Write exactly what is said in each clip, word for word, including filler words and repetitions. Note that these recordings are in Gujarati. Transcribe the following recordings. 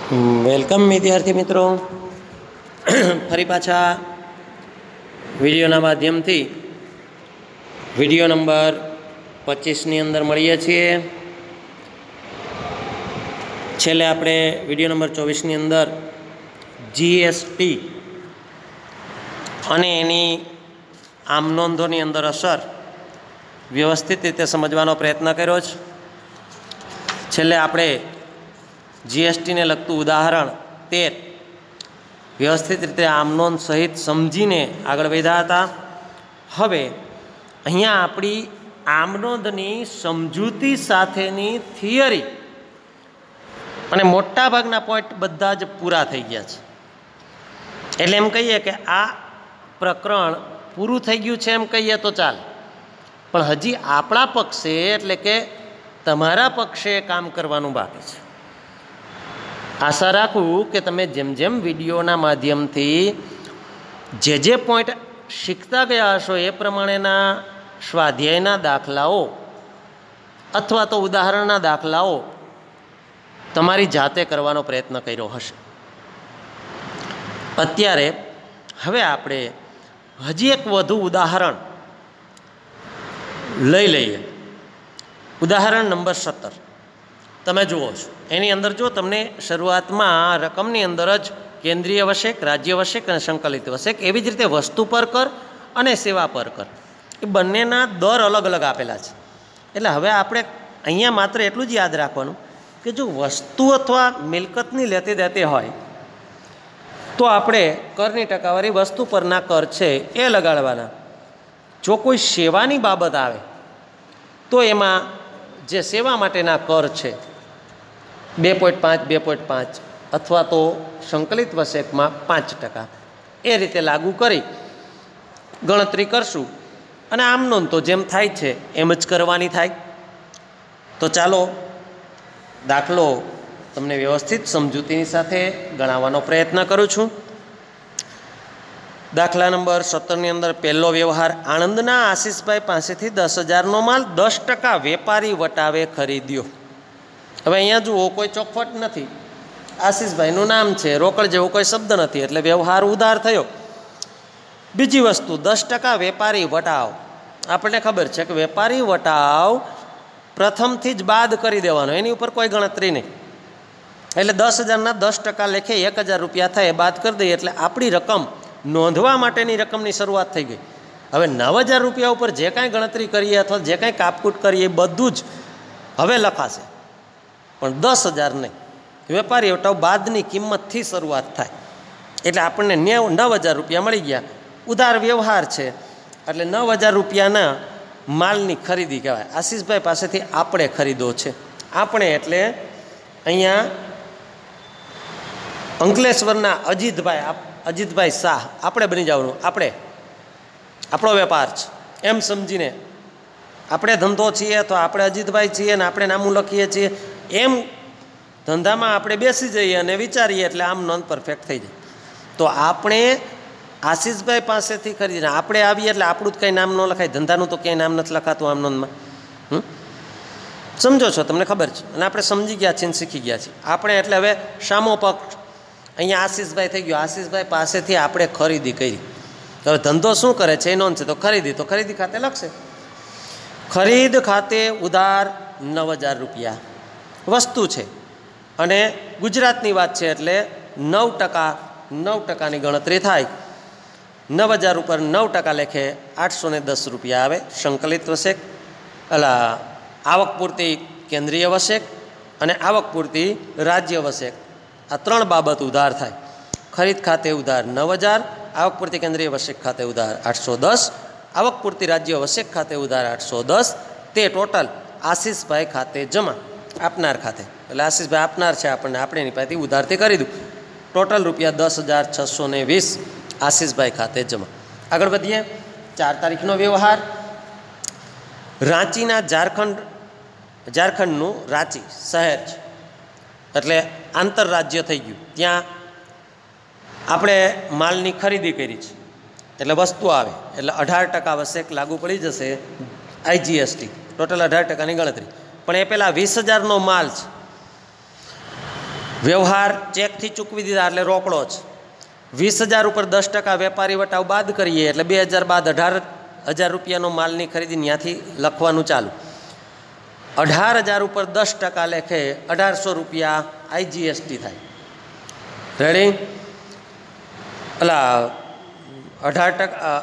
વેલકમ વિદ્યાર્થી મિત્રો, ફરી પાછા વિડીયોના માધ્યમથી વિડીયો નંબર પચીસની અંદર મળીએ છીએ. છેલ્લે આપણે વિડીયો નંબર ચોવીસની અંદર જીએસટી અને એની આમ નોંધોની અંદર અસર વ્યવસ્થિત રીતે સમજવાનો પ્રયત્ન કર્યો છે. છેલ્લે આપણે જીએસટીને લગતું ઉદાહરણ તેર વ્યવસ્થિત રીતે આમ નોંધ સહિત સમજીને આગળ વધ્યા હતા. હવે અહીંયા આપણી આમ નોંધની સમજૂતી સાથેની થિયરી અને મોટાભાગના પોઈન્ટ બધા જ પૂરા થઈ ગયા છે. એટલે એમ કહીએ કે આ પ્રકરણ પૂરું થઈ ગયું છે એમ કહીએ તો ચાલે, પણ હજી આપણા પક્ષે એટલે કે તમારા પક્ષે કામ કરવાનું બાકી છે. આશા રાખું કે તમે જેમ જેમ વિડીયોના માધ્યમથી જે જે પોઈન્ટ શીખતા ગયા હશો એ પ્રમાણેના સ્વાધ્યાયના દાખલાઓ અથવા તો ઉદાહરણના દાખલાઓ તમારી જાતે કરવાનો પ્રયત્ન કર્યો હશે. અત્યારે હવે આપણે હજી એક વધુ ઉદાહરણ લઈ લઈએ. ઉદાહરણ નંબર સત્તર તમે જુઓ છો. એની અંદર જો તમને શરૂઆતમાં રકમની અંદર જ કેન્દ્રીય વશેક, રાજ્ય વશેક અને સંકલિત વશેક, એવી જ રીતે વસ્તુ પર કર અને સેવા પર કર, એ બંનેના દર અલગ અલગ આપેલા છે. એટલે હવે આપણે અહીંયા માત્ર એટલું જ યાદ રાખવાનું કે જો વસ્તુ અથવા મિલકતની લેતી દેતી હોય તો આપણે કરની ટકાવારી વસ્તુ પરના કર છે એ લગાડવાના. જો કોઈ સેવાની બાબત આવે તો એમાં જે સેવા માટેના કર છે બે પોઈન્ટ પાંચ બે પોઈન્ટ પાંચ અથવા તો સંકલિત વશેકમાં પાંચ ટકા એ રીતે લાગુ કરી ગણતરી કરશું. અને આમ નોંધ તો જેમ થાય છે એમ જ કરવાની થાય. તો ચાલો દાખલો તમને વ્યવસ્થિત સમજૂતીની સાથે ગણાવવાનો પ્રયત્ન કરું છું. દાખલા નંબર સત્તરની અંદર પહેલો વ્યવહાર, આણંદના આશીષભાઈ પાસેથી દસ હજારનો માલ દસ ટકા વેપારી વટાવે ખરીદ્યો. હવે અહીંયા જુઓ કોઈ ચોખવટ નથી, આશીષભાઈનું નામ છે, રોકડ જેવો કોઈ શબ્દ નથી, એટલે વ્યવહાર ઉધાર થયો. બીજી વસ્તુ, દસ ટકા વેપારી વટાવ. આપણને ખબર છે કે વેપારી વટાવ પ્રથમથી જ બાદ કરી દેવાનો, એની ઉપર કોઈ ગણતરી નહીં. એટલે દસ હજારના દસ ટકા લેખે એક હજાર રૂપિયા થાય એ બાદ કરી દઈએ એટલે આપણી રકમ નોંધવા માટેની રકમની શરૂઆત થઈ ગઈ. હવે નવ હજાર રૂપિયા ઉપર જે કાંઈ ગણતરી કરીએ અથવા જે કાંઈ કાપકૂટ કરીએ એ બધું જ હવે લખાશે, પણ દસ હજાર નહીં. વેપારી વટાવ બાદની કિંમતથી શરૂઆત થાય એટલે આપણને નેવ નવ હજાર રૂપિયા મળી ગયા. ઉધાર વ્યવહાર છે એટલે નવ હજાર રૂપિયાના માલની ખરીદી કહેવાય. આશીષભાઈ પાસેથી આપણે ખરીદો છે. આપણે એટલે અહીંયા અંકલેશ્વરના અજીતભાઈ અજીતભાઈ શાહ આપણે બની જવાનું. આપણે આપણો વેપાર છે એમ સમજીને આપણે ધંધો છીએ તો આપણે અજીતભાઈ છીએ ને આપણે નામું લખીએ છીએ એમ ધંધામાં આપણે બેસી જઈએ અને વિચારીએ એટલે આમ નોંધ પરફેક્ટ થઈ જાય. તો આપણે આશીષભાઈ પાસેથી ખરીદીને આપણે આવીએ એટલે આપણું જ કંઈ નામ ન લખાય. ધંધાનું તો ક્યાંય નામ નથી લખાતું આમ નોંધમાં. હમ સમજો છો, તમને ખબર છે. અને આપણે સમજી ગયા છીએ ને શીખી ગયા છીએ. આપણે એટલે હવે સામો પક્ષ અહીંયા આશીષભાઈ થઈ ગયો. આશીષભાઈ પાસેથી આપણે ખરીદી કરી. હવે ધંધો શું કરે છે એ નોંધ છે, તો ખરીદી તો ખરીદી ખાતે લખશે. ખરીદ ખાતે ઉધાર નવ હજાર રૂપિયા વસ્તુ છે અને ગુજરાતની વાત છે એટલે નવ ટકા નવ ટકાની ગણતરી થાય. નવ હજાર ઉપર નવ ટકા લેખે આઠસો ને દસ રૂપિયા આવે. સંકલિત વશેક અલા આવક પૂરતી કેન્દ્રીય વશેક અને આવક પૂરતી રાજ્ય વશેક, આ ત્રણ બાબત ઉધાર થાય. ખરીદ ખાતે ઉધાર નવ હજાર, આવક પૂરતી કેન્દ્રીય વશેક ખાતે ઉધાર આઠસો દસ, આવક પૂરતી રાજ્ય વશેક ખાતે ઉધાર આઠસો દસ, તે ટોટલ આશીષભાઈ ખાતે જમા, આપનાર ખાતે. એટલે આશીષભાઈ આપનાર છે આપણને, આપણે એની પાસેથી ઉધારથી કરી દઉં. ટોટલ રૂપિયા દસ હજાર છસો ને વીસ આશીષભાઈ ખાતે જમા. આગળ વધીએ. ચાર તારીખનો વ્યવહાર, રાંચીના ઝારખંડ ઝારખંડનું રાંચી શહેર છે એટલે આંતરરાજ્ય થઈ ગયું. ત્યાં આપણે માલની ખરીદી કરી છે એટલે વસ્તુ આવે એટલે અઢાર ટકા વશેક લાગુ પડી જશે આઈજીએસટી. ટોટલ અઢાર ટકાની ગણતરી. પણ એ પહેલાં વીસ હજારનો માલ છે વ્યવહાર ચેકથી ચૂકવી દીધા એટલે રોકડો જ. વીસ હજાર ઉપર દસ ટકા વેપારી વટાવ બાદ કરીએ એટલે બે હજાર બાદ અઢાર હજાર રૂપિયાનો માલની ખરીદી ત્યાંથી લખવાનું ચાલુ. અઢાર હજાર ઉપર દસ ટકા લેખે અઢારસો રૂપિયા આઈજીએસટી થાય. રેડી? પેલા અઢાર ટકા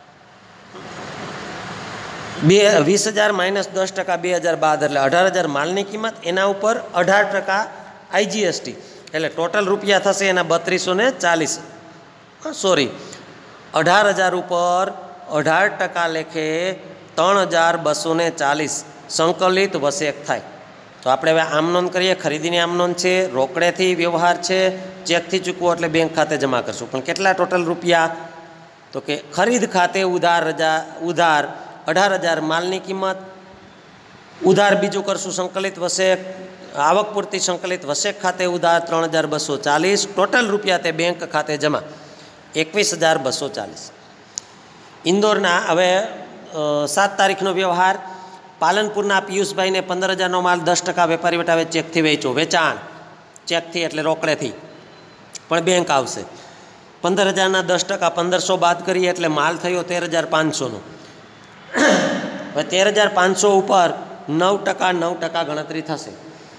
બે વીસ હજાર માઇનસ દસ ટકા બે હજાર બાદ એટલે અઢાર હજાર માલની કિંમત, એના ઉપર અઢાર ટકા આઈજીએસટી એટલે ટોટલ રૂપિયા થશે એના બત્રીસો ને ચાલીસ. સોરી, અઢાર હજાર ઉપર અઢાર ટકા લેખે ત્રણ હજાર બસો ને ચાલીસ સંકલિત વસેક થાય. તો આપણે હવે આમ નોંધ કરીએ. ખરીદીની આમ નોંધ છે, રોકડેથી વ્યવહાર છે, ચેકથી ચૂકવો એટલે બેંક ખાતે જમા કરશું. પણ કેટલા ટોટલ રૂપિયા? તો કે ખરીદ ખાતે ઉધાર હજાર ઉધાર અઢાર હજાર માલની કિંમત, ઉધાર બીજું કરશું સંકલિત વસેક, આવક પૂરતી સંકલિત વસેક ખાતે ઉધાર ત્રણ હજાર બસો ચાલીસ, ટોટલ રૂપિયા તે બેંક ખાતે જમા એકવીસ હજાર બસો ચાલીસ. ઇન્દોરના હવે સાત તારીખનો વ્યવહાર. પાલનપુરના પિયુષભાઈને પંદર હજારનો માલ દસ ટકા વેપારી વટાવે ચેકથી વેચો. વેચાણ ચેકથી એટલે રોકડેથી પણ બેંક આવશે. પંદર હજારના દસ ટકા પંદરસો બાદ કરીએ એટલે માલ થયો તેર હજાર પાંચસોનો. હવે તેર હજાર પાંચસો ઉપર નવ ટકા નવ ટકા ગણતરી થશે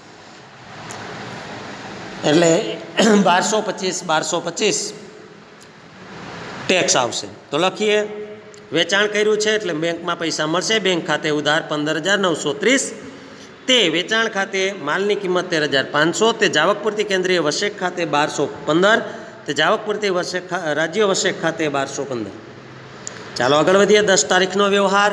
એટલે બારસો પચીસ બારસો પચીસ ટેક્સ આવશે. તો લખીએ વેચાણ કર્યું છે એટલે બેંકમાં પૈસા મળશે. બેંક ખાતે ઉધાર પંદર હજાર નવસો ત્રીસ, તે વેચાણ ખાતે માલની કિંમત તેર હજાર પાંચસો, તે જાવકપુરતી કેન્દ્રીય વસેક ખાતે બારસો પંદર, તે જાવકપુરતી વસેક રાજ્ય વસેક ખાતે બારસો પંદર. ચાલો આગળ વધીએ. દસ તારીખનો વ્યવહાર.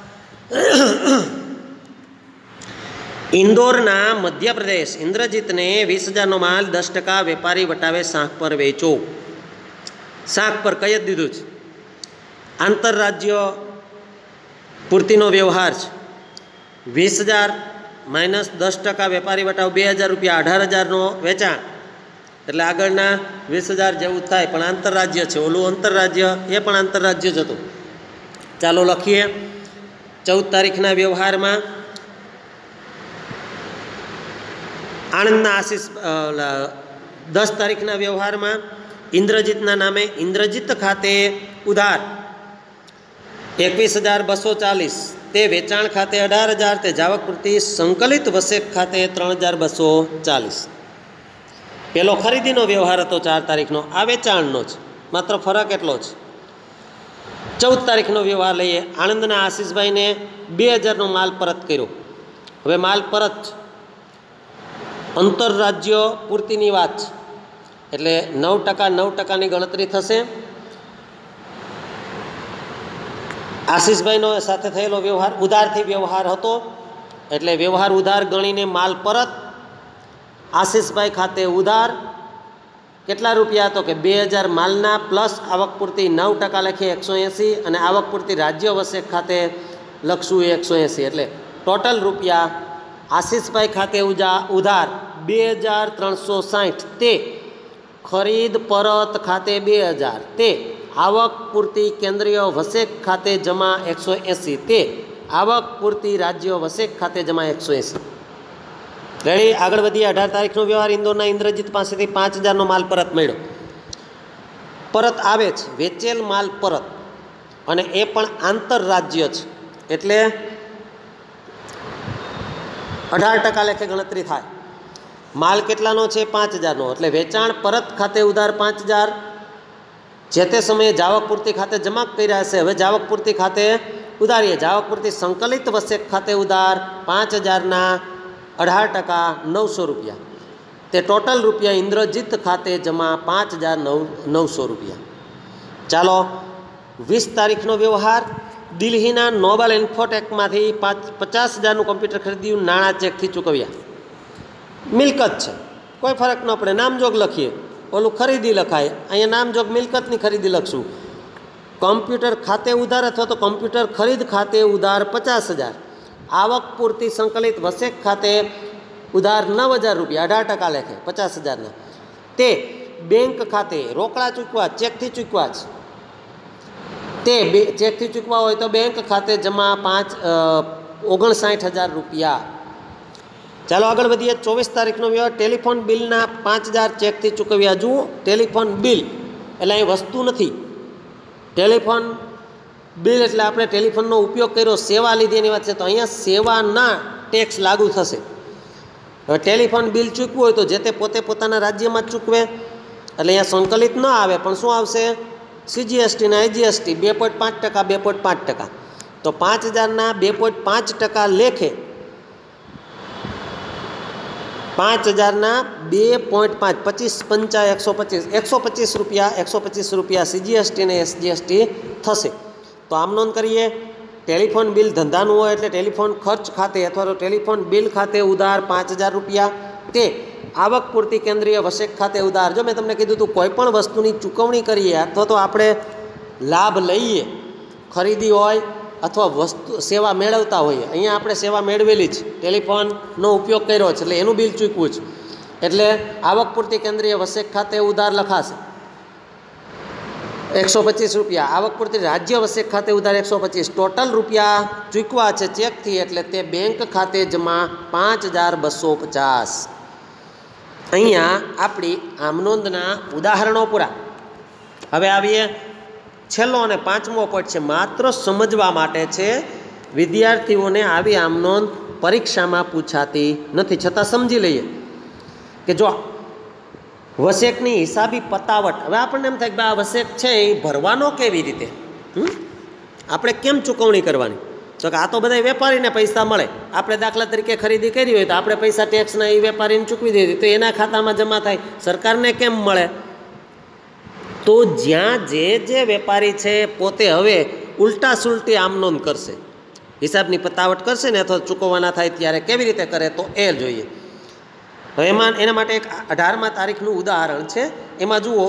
ઇન્દોરના મધ્યપ્રદેશ ઇન્દ્રજીતને વીસ હજારનો માલ દસ ટકા વેપારી વટાવે શાંખ પર વેચો. શાંખ પર કહી જ દીધું છે. આંતરરાજ્ય પૂર્તિનો વ્યવહાર છે. વીસ હજાર માઇનસ દસ ટકા વેપારી વટાવ બે હજાર રૂપિયા, અઢાર હજારનો વેચાણ એટલે આગળના વીસ હજાર જેવું થાય પણ આંતરરાજ્ય છે. ઓલું આંતરરાજ્ય એ પણ આંતરરાજ્ય જ હતું. ચાલો લખીએ. ચૌદ તારીખના વ્યવહારમાં આણંદના આશીષ દસ તારીખના વ્યવહારમાં ઇન્દ્રજીતના નામે ઇન્દ્રજીત ખાતે ઉધાર એકવીસ હજાર બસો ચાલીસ, તે વેચાણ ખાતે અઢાર હજાર, તે જાવકપુરતી સંકલિત વસેક ખાતે ત્રણ હજાર બસો ચાલીસ. પેલો ખરીદીનો વ્યવહાર હતો ચાર તારીખનો, આ વેચાણનો જ, માત્ર ફરક એટલો જ. ચૌદ તારીખનો વ્યવહાર લઈએ. આણંદના આશીષભાઈને બે હજારનો માલ પરત કર્યો. હવે માલ પરત આંતરરાજ્ય પૂર્તિની વાત એટલે નવ ટકા નવ ટકાની ગણતરી થશે. આશીષભાઈનો સાથે થયેલો વ્યવહાર ઉધારથી વ્યવહાર હતો એટલે વ્યવહાર ઉધાર ગણીને માલ પરત. આશીષભાઈ ખાતે ઉધાર કેટલા રૂપિયા? તો કે બે હજાર માલના પ્લસ આવક પૂરતી નવ ટકા લખીએ એકસો એંસી, અને આવક પૂરતી રાજ્ય વસેક ખાતે લખશું એકસો એંસી એટલે ટોટલ રૂપિયા આશીષભાઈ ખાતે ઉજા ઉધાર બે હજાર ત્રણસો સાઠ, તે ખરીદ પરત ખાતે બે હજાર, તે આવક પૂરતી કેન્દ્રીય વસેક ખાતે જમા એકસો એંસી, તે આવક પૂરતી રાજ્ય વસેક ખાતે જમા એકસો એંસી. રેડી? આગળ વધીએ. અઢાર તારીખનો વ્યવહાર. ઇન્દોરના ઇન્દ્રજીત પાસેથી પાંચ હજારનો માલ પરત મળ્યો. પરત આવે છે વેચેલ માલ પરત, અને એ પણ આંતરરાજ્ય છે એટલે અઢાર ટકા લેખે ગણતરી થાય. માલ કેટલાનો છે? પાંચ હજારનો એટલે વેચાણ પરત ખાતે ઉધાર પાંચ હજાર, જે તે સમયે જાવકપુરતી ખાતે જમા કર્યા હશે. હવે જાવકપુરતી ખાતે ઉધારીએ. જાવકપુરતી સંકલિત વસેક ખાતે ઉધાર પાંચ હજારના અઢાર ટકા નવસો રૂપિયા, તે ટોટલ રૂપિયા ઇન્દ્રજીત ખાતે જમા પાંચ હજાર નવ નવસો રૂપિયા. ચાલો વીસ તારીખનો વ્યવહાર. દિલ્હીના નોબલ ઇન્ફોટેકમાંથી પાંચ પચાસ હજારનું કમ્પ્યુટર ખરીદ્યું, નાણાં ચેકથી ચૂકવ્યા. મિલકત છે, કોઈ ફરક ન પડે, નામજોગ લખીએ. ઓલું ખરીદી લખાય, અહીંયા નામજોગ મિલકતની ખરીદી લખશું. કમ્પ્યુટર ખાતે ઉધાર અથવા તો કમ્પ્યુટર ખરીદ ખાતે ઉધાર પચાસ હજાર, આવક પૂરતી સંકલિત વસેક ખાતે ઉધાર નવ હજાર રૂપિયા અઢાર ટકા લેખે પચાસ હજારના, તે બેંક ખાતે રોકડા ચૂકવા ચેકથી ચૂકવા જ, તે બે ચેકથી ચૂકવા હોય તો બેંક ખાતે જમા પાંચ ઓગણસાઠ હજાર રૂપિયા. ચાલો આગળ વધીએ. ચોવીસ તારીખનો વ્યવહાર ટેલિફોન બિલના પાંચ હજાર ચેકથી ચૂકવ્યા. જુઓ ટેલિફોન બિલ એટલે અહીં વસ્તુ નથી. ટેલિફોન બિલ એટલે આપણે ટેલિફોનનો ઉપયોગ કર્યો, સેવા લીધી એની વાત છે. તો અહીંયા સેવાના ટેક્સ લાગુ થશે. હવે ટેલિફોન બિલ ચૂકવું હોય તો જે તે પોતે પોતાના રાજ્યમાં જ ચૂકવે, એટલે અહીંયા સંકલિત ન આવે, પણ શું આવશે? સીજીએસટી ને આઈજીએસટી બે પોઈન્ટ પાંચ ટકા બે પોઈન્ટ પાંચ ટકા. તો પાંચ હજારના બે પોઈન્ટ પાંચ ટકા લેખે પાંચ હજારના બે પોઈન્ટ પાંચ પચીસ પંચા એકસો પચીસ એકસો પચીસ રૂપિયા એકસો પચીસ રૂપિયા સીજીએસટી ને એસજીએસટી થશે. તો આમ નોંધ કરીએ. ટેલિફોન બિલ ધંધાનું હોય એટલે ટેલિફોન ખર્ચ ખાતે અથવા તો ટેલિફોન બિલ ખાતે ઉધાર પાંચ હજાર રૂપિયા તે આવક પૂરતી કેન્દ્રીય વસેક ખાતે ઉધાર. જો મેં તમને કીધું હતું કોઈ પણ વસ્તુની ચૂકવણી કરીએ અથવા તો આપણે લાભ લઈએ, ખરીદી હોય અથવા વસ્તુ સેવા મેળવતા હોઈએ. અહીંયા આપણે સેવા મેળવેલી જ, ટેલિફોનનો ઉપયોગ કર્યો છે એટલે એનું બિલ ચૂકવું છે. એટલે આવક પૂરતી કેન્દ્રીય વસેક ખાતે ઉધાર લખાશે એકસો પચીસ રૂપિયા. આવક પૂરતી રાજ્ય વસેક ખાતે ઉધાર એકસો પચીસ. ટોટલ રૂપિયા ચૂકવા છે ચેકથી એટલે તે બેંક ખાતે જમા પાંચ હજાર બસો પચાસ. અહીંયા આપણી આમનોંધના ઉદાહરણો પૂરા. હવે આવીએ છેલ્લો અને પાંચમો પોઈન્ટ છે, માત્ર સમજવા માટે છે. વિદ્યાર્થીઓને આવી આમનોંધ પરીક્ષામાં પૂછાતી નથી, છતાં સમજી લઈએ કે જો વસેકની હિસાબી પતાવટ. હવે આપણને એમ થાય કે આ વસેક છે એ ભરવાનો કેવી રીતે, આપણે કેમ ચૂકવણી કરવાની? તો કે આ તો બધા વેપારીને પૈસા મળે, આપણે દાખલા તરીકે ખરીદી કરી હોય તો આપણે પૈસા ટેક્સના એ વેપારીને ચૂકવી દીધી તો એના ખાતામાં જમા થાય, સરકારને કેમ મળે? તો જ્યાં જે જે વેપારી છે પોતે હવે ઉલટા સુલટી આમનોંધ કરશે, હિસાબની પતાવટ કરશે ને અથવા ચૂકવવાના થાય ત્યારે કેવી રીતે કરે તો એ જોઈએ. હવે એમાં એના માટે એક અઢારમા તારીખનું ઉદાહરણ છે. એમાં જુઓ,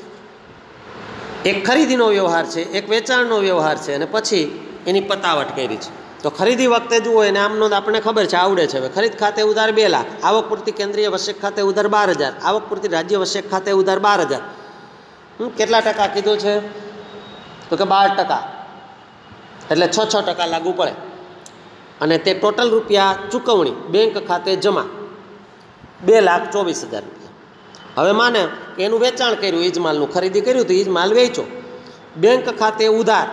એક ખરીદીનો વ્યવહાર છે, એક વેચાણનો વ્યવહાર છે અને પછી એની પતાવટ કરી છે. તો ખરીદી વખતે જુઓ એને આમનોંધ આપણને ખબર છે, આવડે છે. હવે ખરીદ ખાતે ઉધાર બે લાખ, આવક પૂરતી કેન્દ્રીય વસેક ખાતે ઉધાર બાર હજાર, આવક પૂરતી રાજ્ય વસેક ખાતે ઉધાર બાર હજાર. કેટલા ટકા કીધું છે? તો કે બાર ટકા, એટલે છ છ ટકા લાગુ પડે. અને તે ટોટલ રૂપિયા ચૂકવણી બેંક ખાતે જમા બે લાખ ચોવીસ હજાર રૂપિયા. હવે માને એનું વેચાણ કર્યું, એ જ માલનું ખરીદી કર્યું તો એ જ માલ વેચો. બેંક ખાતે ઉધાર,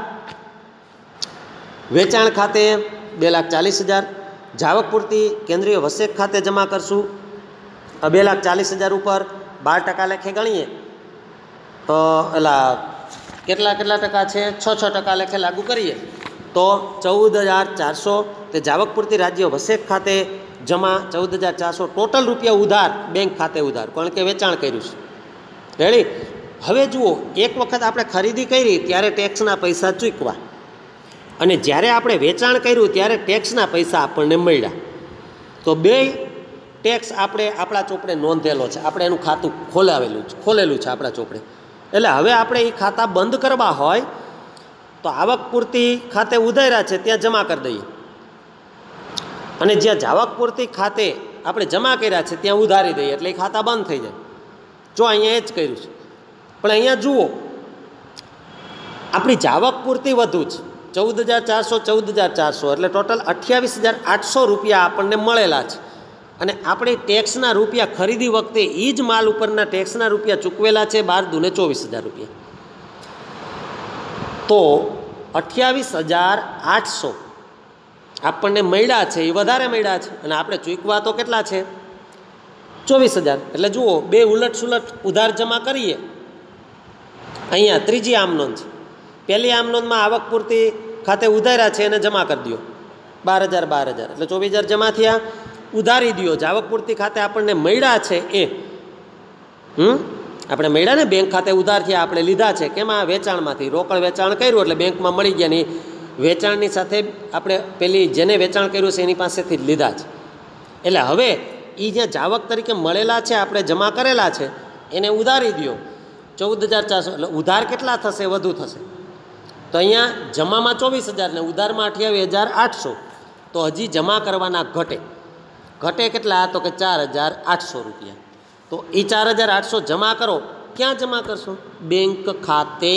વેચાણ ખાતે બે લાખ ચાલીસ હજાર, જાવક પૂરતી કેન્દ્રીય વસેક ખાતે જમા કરશું બે લાખ ચાલીસ હજાર ઉપર બાર ટકા લેખે ગણીએ તો એલા કેટલા કેટલા ટકા છે? છ છ ટકા લેખે લાગુ કરીએ તો ચૌદ હજાર ચારસો. તે જાવક પૂરતી રાજ્ય વસેક ખાતે જમા ચૌદ હજાર ચારસો. ટોટલ રૂપિયા ઉધાર બેંક ખાતે ઉધાર, કારણ કે વેચાણ કર્યું છે. રેડી? હવે જુઓ, એક વખત આપણે ખરીદી કરી ત્યારે ટેક્સના પૈસા ચૂકવા, અને જ્યારે આપણે વેચાણ કર્યું ત્યારે ટેક્સના પૈસા આપણને મળ્યા. તો બે ટેક્સ આપણે આપણા ચોપડે નોંધેલો છે, આપણે એનું ખાતું ખોલાવેલું છે ખોલેલું છે આપણા ચોપડે. એટલે હવે આપણે એ ખાતા બંધ કરવા હોય તો આવક પૂરતી ખાતે ઉધાર્યા છે ત્યાં જમા કરી દઈએ, અને જ્યાં જાવક પૂરતી ખાતે આપણે જમા કર્યા છે ત્યાં ઉધારી દઈએ, એટલે એ ખાતા બંધ થઈ જાય. જો અહીંયા એ જ કર્યું છે. પણ અહીંયા જુઓ, આપણી જાવક પૂરતી વધુ છે ચૌદ હજાર ચારસો ચૌદ હજાર ચારસો એટલે ટોટલ અઠ્યાવીસ હજાર આઠસો રૂપિયા આપણને મળેલા છે. અને આપણે ટેક્સના રૂપિયા ખરીદી વખતે એ જ માલ ઉપરના ટેક્સના રૂપિયા ચૂકવેલા છે બાર દૂને ચોવીસ હજાર રૂપિયા. તો અઠ્યાવીસ હજાર આઠસો આપણને મળ્યા છે, એ વધારે મળ્યા છે, અને આપણે ચૂકવા તો કેટલા છે? ચોવીસ હજાર. એટલે જુઓ, બે ઉલટ સુલટ ઉધાર જમા કરીએ. અહીંયા ત્રીજી આમનોંધ છે. પહેલી આમનોંધમાં આવક પૂરતી ખાતે ઉધાર્યા છે એને જમા કરી દો બાર હજાર બાર હજાર એટલે ચોવીસ હજાર જમા થયા. ઉધારી દો, જાવક પૂરતી ખાતે આપણને મળ્યા છે એ હમ આપણે મળ્યા ને બેંક ખાતે ઉધાર થયા, આપણે લીધા છે કેમાં? વેચાણમાંથી. રોકડ વેચાણ કર્યું એટલે બેંકમાં મળી ગયા, ને વેચાણની સાથે આપણે પેલી જેને વેચાણ કર્યું છે એની પાસેથી જ લીધા છે. એટલે હવે એ જે જાવક તરીકે મળેલા છે આપણે જમા કરેલા છે એને ઉધારી દો ચૌદ હજાર ચારસો. એટલે ઉધાર કેટલા થશે? વધુ થશે. તો અહીંયા જમામાં ચોવીસ હજાર ને ઉધારમાં અઠ્યાવીસ હજાર આઠસો. તો હજી જમા કરવાના ઘટે ઘટે કેટલા? તો કે ચાર હજાર આઠસો રૂપિયા. તો એ ચાર હજાર આઠસો જમા કરો. ક્યાં જમા કરશો? બેંક ખાતે.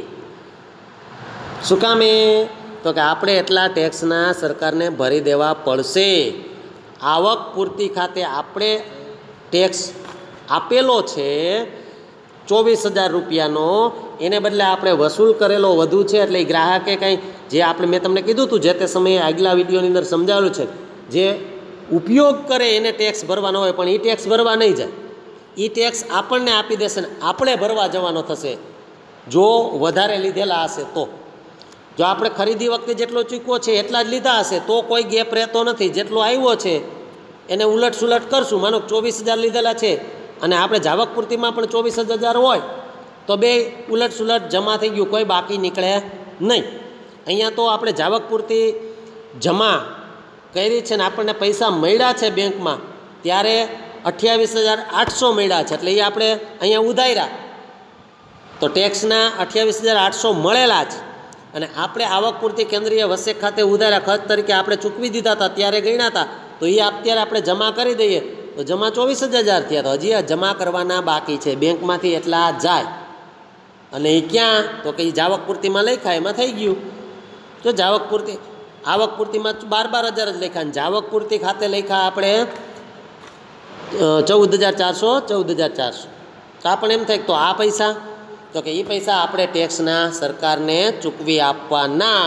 શું કામે? તો કે આપણે એટલા ટેક્સના સરકારને ભરી દેવા પડશે. આવક પૂર્તિ ખાતે આપણે ટેક્સ આપેલો છે ચોવીસ હજાર રૂપિયાનો, એને બદલે આપણે વસૂલ કરેલો વધુ છે, એટલે એ ગ્રાહકે કંઈ જે આપણે મેં તમને કીધું હતું જે તે સમયે આગલા વિડીયોની અંદર સમજાવેલું છે, જે ઉપયોગ કરે એને ટેક્સ ભરવાનો હોય, પણ એ ટેક્સ ભરવા નહીં જાય, એ ટેક્સ આપણને આપી દેશે ને આપણે ભરવા જવાનો થશે જો વધારે લીધેલા હશે તો. જો આપણે ખરીદી વખતે જેટલો ચૂકવો છે એટલા જ લીધા હશે તો કોઈ ગેપ રહેતો નથી. જેટલો આવ્યો છે એને ઉલટ સુલટ કરશું. માનો ચોવીસ હજાર લીધેલા છે અને આપણે જાવક પૂર્તિમાં પણ ચોવીસ હજાર હોય તો બે ઉલટ સુલટ જમા થઈ ગયું, કોઈ બાકી નીકળે નહીં. અહીંયા તો આપણે જાવક પૂર્તિ જમા કરી છે ને આપણને પૈસા મળ્યા છે બેંકમાં ત્યારે અઠ્યાવીસ હજાર આઠસો મળ્યા છે, એટલે એ આપણે અહીંયા ઉધાર્યા તો ટેક્સના અઠ્યાવીસ હજાર આઠસો મળેલા જ, અને આપણે આવક પૂર્તિ કેન્દ્રીય વસેક ખાતે ઉધાર્યા ખર્ચ તરીકે આપણે ચૂકવી દીધા હતા ત્યારે ગણ્યા હતા, તો એ અત્યારે આપણે જમા કરી દઈએ તો જમા ચોવીસ હજાર થયા. તો હજી આ જમા કરવાના બાકી છે, બેંકમાંથી એટલા જાય અને એ ક્યાં તો કે જાવક પૂર્તિમાં લખાય એમાં થઈ ગયું. જો જાવક પૂર્તિ આવક પૂર્તિમાં બાર બાર હજાર જ લખ્યા અને જાવક પૂર્તિ ખાતે લખ્યા આપણે ચૌદ હજાર ચારસો ચૌદ હજાર ચારસો તો આપણે એમ થાય તો આ પૈસા તો કે એ પૈસા આપણે ટેક્સના સરકારને ચૂકવી આપવાના,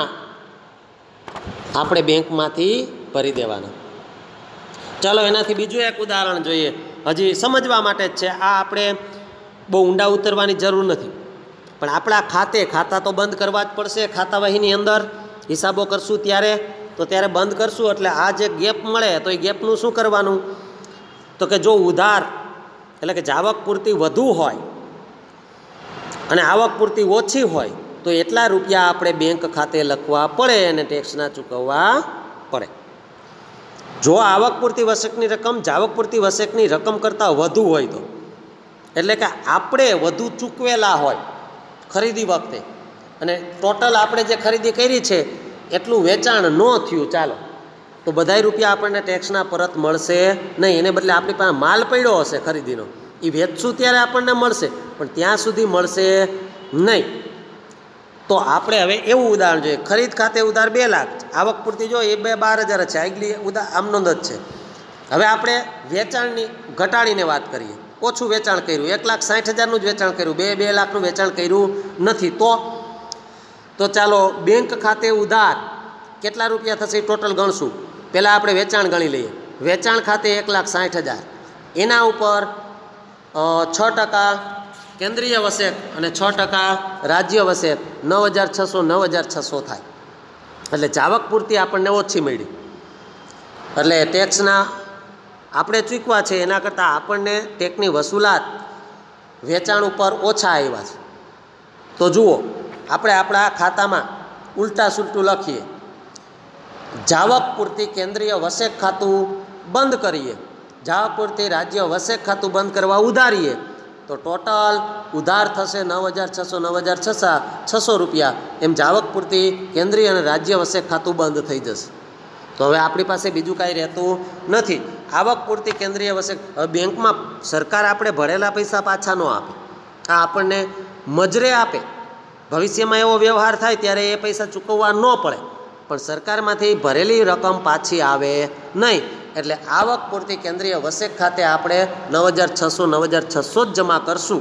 આપણે બેંકમાંથી ભરી દેવાના. ચાલો એનાથી બીજું એક ઉદાહરણ જોઈએ, હજી સમજવા માટે જ છે આ, આપણે બહુ ઊંડા ઉતરવાની જરૂર નથી, પણ આપણા ખાતે ખાતા તો બંધ કરવા જ પડશે. ખાતા વહીની અંદર હિસાબો કરશું ત્યારે તો ત્યારે બંધ કરશું, એટલે આ જે ગેપ મળે તો એ ગેપનું શું કરવાનું તો કે જો ઉધાર એટલે કે જાવક પૂર્તિ વધુ હોય અને આવક પૂર્તિ ઓછી હોય તો એટલા રૂપિયા આપણે બેંક ખાતે લખવા પડે અને ટેક્સના ચૂકવવા પડે. જો આવક પૂર્તિ વસેકની રકમ જાવક પૂર્તિ વસેકની રકમ કરતાં વધુ હોય તો, એટલે કે આપણે વધુ ચૂકવેલા હોય ખરીદી વખતે અને ટોટલ આપણે જે ખરીદી કરી છે એટલું વેચાણ ન થયું ચાલો, તો બધાય રૂપિયા આપણને ટેક્સના પરત મળશે નહીં. એને બદલે આપણી પાસે માલ પડ્યો હશે ખરીદીનો, એ વેચશું ત્યારે આપણને મળશે પણ ત્યાં સુધી મળશે નહીં. તો આપણે હવે એવું ઉદાહરણ જોઈએ, ખરીદ ખાતે ઉધાર બે લાખ, આવક પૂર્તિ જો એ બે બાર હજાર છે, આગલી ઉદા આમનો જ છે. હવે આપણે વેચાણની ઘટાડીને વાત કરીએ, ઓછું વેચાણ કર્યું, એક લાખ સાઠ હજારનું જ વેચાણ કર્યું, બે બે લાખનું વેચાણ કર્યું નથી, તો તો ચાલો બેંક ખાતે ઉધાર કેટલા રૂપિયા થશે એ ટોટલ ગણશું. પહેલાં આપણે વેચાણ ગણી લઈએ. વેચાણ ખાતે એક લાખ સાઠ હજાર, એના ઉપર છ ટકા કેન્દ્રીય વસેક અને છ ટકા રાજ્ય વસેક, નવ હજાર છસો નવ હજાર છસો થાય, એટલે જાવક પૂર્તિ આપણને ઓછી મળી, એટલે ટેક્સના આપણે ચૂકવા છે એના કરતાં આપણને ટેક્સની વસૂલાત વેચાણ ઉપર ઓછા આવ્યા છે. તો જુઓ આપણે આપણા ખાતામાં ઉલટા સુલટું લખીએ, જાવક પૂર્તિ કેન્દ્રીય વસેક ખાતું બંધ કરીએ, જાવક પૂર્તિ રાજ્ય વસેક ખાતું બંધ કરવા ઉધારીએ તો ટોટલ ઉધાર થશે નવ હજાર છસો નવ હજાર છસા છસો રૂપિયા. એમ જાવક પૂર્તિ કેન્દ્રીય અને રાજ્ય વસેક ખાતું બંધ થઈ જશે. તો હવે આપણી પાસે બીજું કાંઈ રહેતું નથી. આવક પૂર્તિ કેન્દ્રીય વસેક, હવે બેંકમાં સરકાર આપણે ભરેલા પૈસા પાછા ન આપે, આ આપણને મજરે આપે. ભવિષ્યમાં એવો વ્યવહાર થાય ત્યારે એ પૈસા ચૂકવવા ન પડે, પણ સરકારમાંથી ભરેલી રકમ પાછી આવે નહીં. એટલે આવક પૂર્તિ કેન્દ્રીય વસેક ખાતે આપણે નવ હજાર છસો નવ હજાર છસો જ જમા કરશું.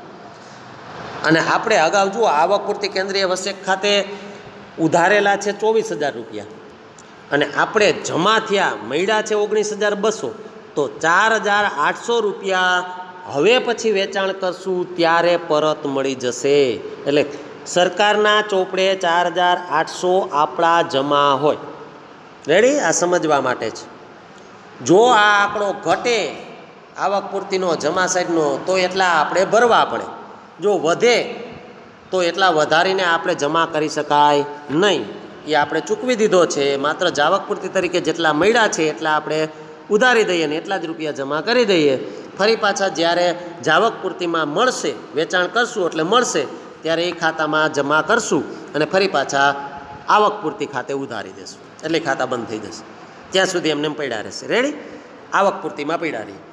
અને આપણે અગાઉ જુઓ આવક પૂર્તિ કેન્દ્રીય વસેક ખાતે ઉધારેલા છે ચોવીસ હજાર રૂપિયા અને આપણે જમા થયા મળ્યા છે ઓગણીસ હજાર બસો, તો ચાર હજાર આઠસો રૂપિયા હવે પછી વેચાણ કરશું ત્યારે પરત મળી જશે. એટલે સરકારના ચોપડે ચાર હજાર આઠસો આપણા જમા હોય. રેડી? આ સમજવા માટે છે. જો આ આંકડો ઘટે આવક પૂર્તિનો જમા સાઈડનો તો એટલા આપણે ભરવા પડે, જો વધે તો એટલા વધારીને આપણે જમા કરી શકાય નહીં. એ આપણે ચૂકવી દીધો છે, માત્ર જાવક પૂર્તિ તરીકે જેટલા મળ્યા છે એટલા આપણે ઉધારી દઈએ ને એટલા જ રૂપિયા જમા કરી દઈએ. ફરી પાછા જ્યારે જાવક પૂર્તિમાં મળશે, વેચાણ કરશું એટલે મળશે ત્યારે એ ખાતામાં જમા કરશું અને ફરી પાછા આવક પૂર્તિ ખાતે ઉધારી દેશું, એટલે ખાતા બંધ થઈ જશે. ત્યાં સુધી એમને પડ્યા રહેશે. રેડી? આવક પૂર્તિમાં પડ્યા રહીએ.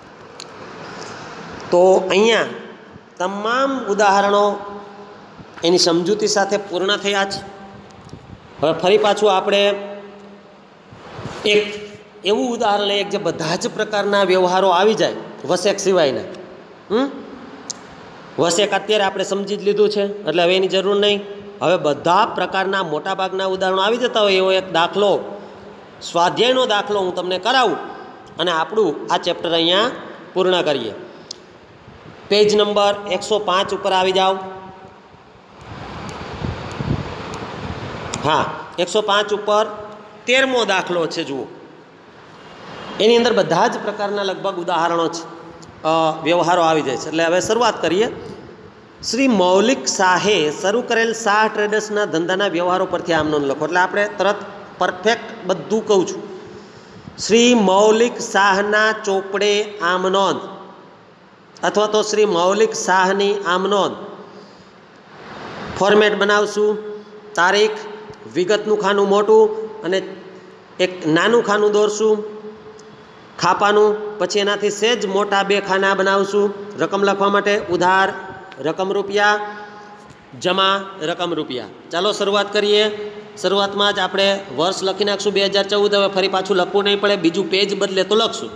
તો અહીંયા તમામ ઉદાહરણો એની સમજૂતી સાથે પૂર્ણ થયા છે. હવે ફરી પાછું આપણે એક એવું ઉદાહરણ લઈએ જે બધા જ પ્રકારના વ્યવહારો આવી જાય વસેક સિવાયના. હમ વસેક અત્યારે આપણે સમજી જ લીધું છે એટલે હવે એની જરૂર નહીં. હવે બધા પ્રકારના મોટાભાગના ઉદાહરણો આવી જતા હોય એવો એક દાખલો, સ્વાધ્યાયનો દાખલો હું તમને કરાવું અને આપણું આ ચેપ્ટર અહીંયા પૂર્ણ કરીએ. પેજ નંબર એકસો પાંચ ઉપર આવી જાઓ. હા, એકસો પાંચ ઉપર તેરમો દાખલો છે, જુઓ. એની અંદર બધા જ પ્રકારના લગભગ ઉદાહરણો છે, વ્યવહારો આવી જાય છે. એટલે હવે શરૂઆત કરીએ. શ્રી મૌલિક શાહે શરૂ કરેલ શાહ ટ્રેડર્સના ધંધાના વ્યવહારો પરથી આમ નોંધ લખો. એટલે આપણે તરત પરફેક્ટ બધું કહું છું. શ્રી મૌલિક શાહના ચોપડે આમ નોંધ અથવા તો શ્રી મૌલિક શાહની આમ નોંધ. ફોર્મેટ બનાવશું, તારીખ, વિગતનું ખાનું મોટું અને એક નાનું ખાનું દોરશું, ખાપાનું. પછી એનાથી સેજ મોટા બે ખાના બનાવશું રકમ લખવા માટે. ઉધાર રકમ રૂપિયા, જમા રકમ રૂપિયા. ચાલો શરૂઆત કરીએ. શરૂઆતમાં જ આપણે વર્ષ લખી નાખશું બે હજાર ચૌદ. હવે ફરી પાછું લખવું નહીં પડે, બીજું પેજ બદલે તો લખશું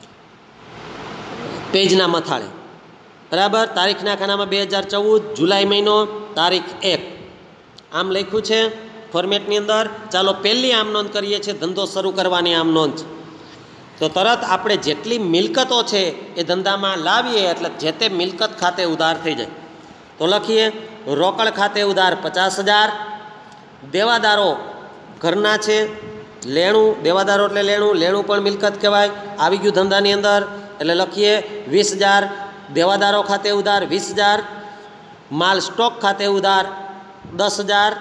પેજના મથાળે, બરાબર. તારીખના ખાનામાં બે હજાર ચૌદ જુલાઈ મહિનો, તારીખ એક, આમ લખ્યું છે ફોર્મેટની અંદર. ચાલો પહેલી આમ નોંધ કરીએ છીએ, ધંધો શરૂ કરવાની આમ નોંધ. તો તરત આપણે જેટલી મિલકતો છે એ ધંધામાં લાવીએ એટલે જે તે મિલકત ખાતે ઉધાર થઈ જાય. તો લખીએ રોકડ ખાતે ઉધાર પચાસ હજાર. દેવાદારો ઘરના છે, લેણું, દેવાદારો એટલે લેણું, લેણું પણ મિલકત કહેવાય, આવી ગયું ધંધાની અંદર. એટલે લખીએ વીસ હજાર. દેવાદારો ખાતે ઉધાર વીસ હજાર. માલ સ્ટોક ખાતે ઉધાર દસ હજાર.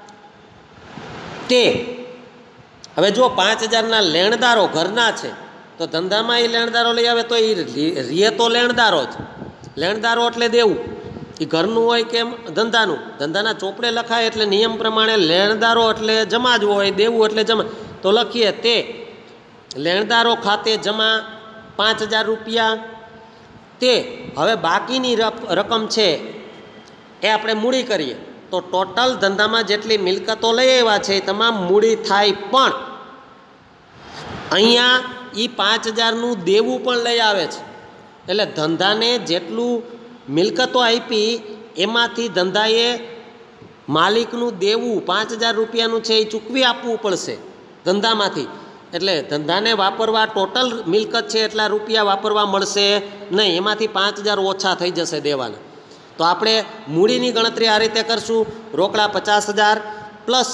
તે હવે જો પાંચ હજારના લેણદારો ઘરના છે તો ધંધામાં એ લેણદારો લઈ આવે તો એ રીએ તો લેણદારો જ. લેણદારો એટલે દેવું, એ ઘરનું હોય કે ધંધાનું. ધંધાના ચોપડે લખાય એટલે નિયમ પ્રમાણે લેણદારો એટલે જમા જ હોય, દેવું એટલે જમા. તો લખીએ તે લેણદારો ખાતે જમા પાંચ હજાર રૂપિયા. તે હવે બાકીની રકમ છે એ આપણે મૂડી કરીએ તો ટોટલ ધંધામાં જેટલી મિલકતો લઈ આવ્યા છે એ તમામ મૂડી થાય. પણ અહીંયા એ પાંચ હજારનું દેવું પણ લઈ આવે છે. એટલે ધંધાને જેટલું મિલકતો આપી એમાંથી ધંધાએ માલિકનું દેવું પાંચ હજાર રૂપિયાનું છે એ ચૂકવી આપવું પડશે ધંધામાંથી. એટલે ધંધાને વાપરવા ટોટલ મિલકત છે એટલા રૂપિયા વાપરવા મળશે નહીં, એમાંથી પાંચ હજાર ઓછા થઈ જશે દેવાના. તો આપણે મૂડીની ગણતરી આ રીતે કરશું. રોકડા પચાસ હજાર પ્લસ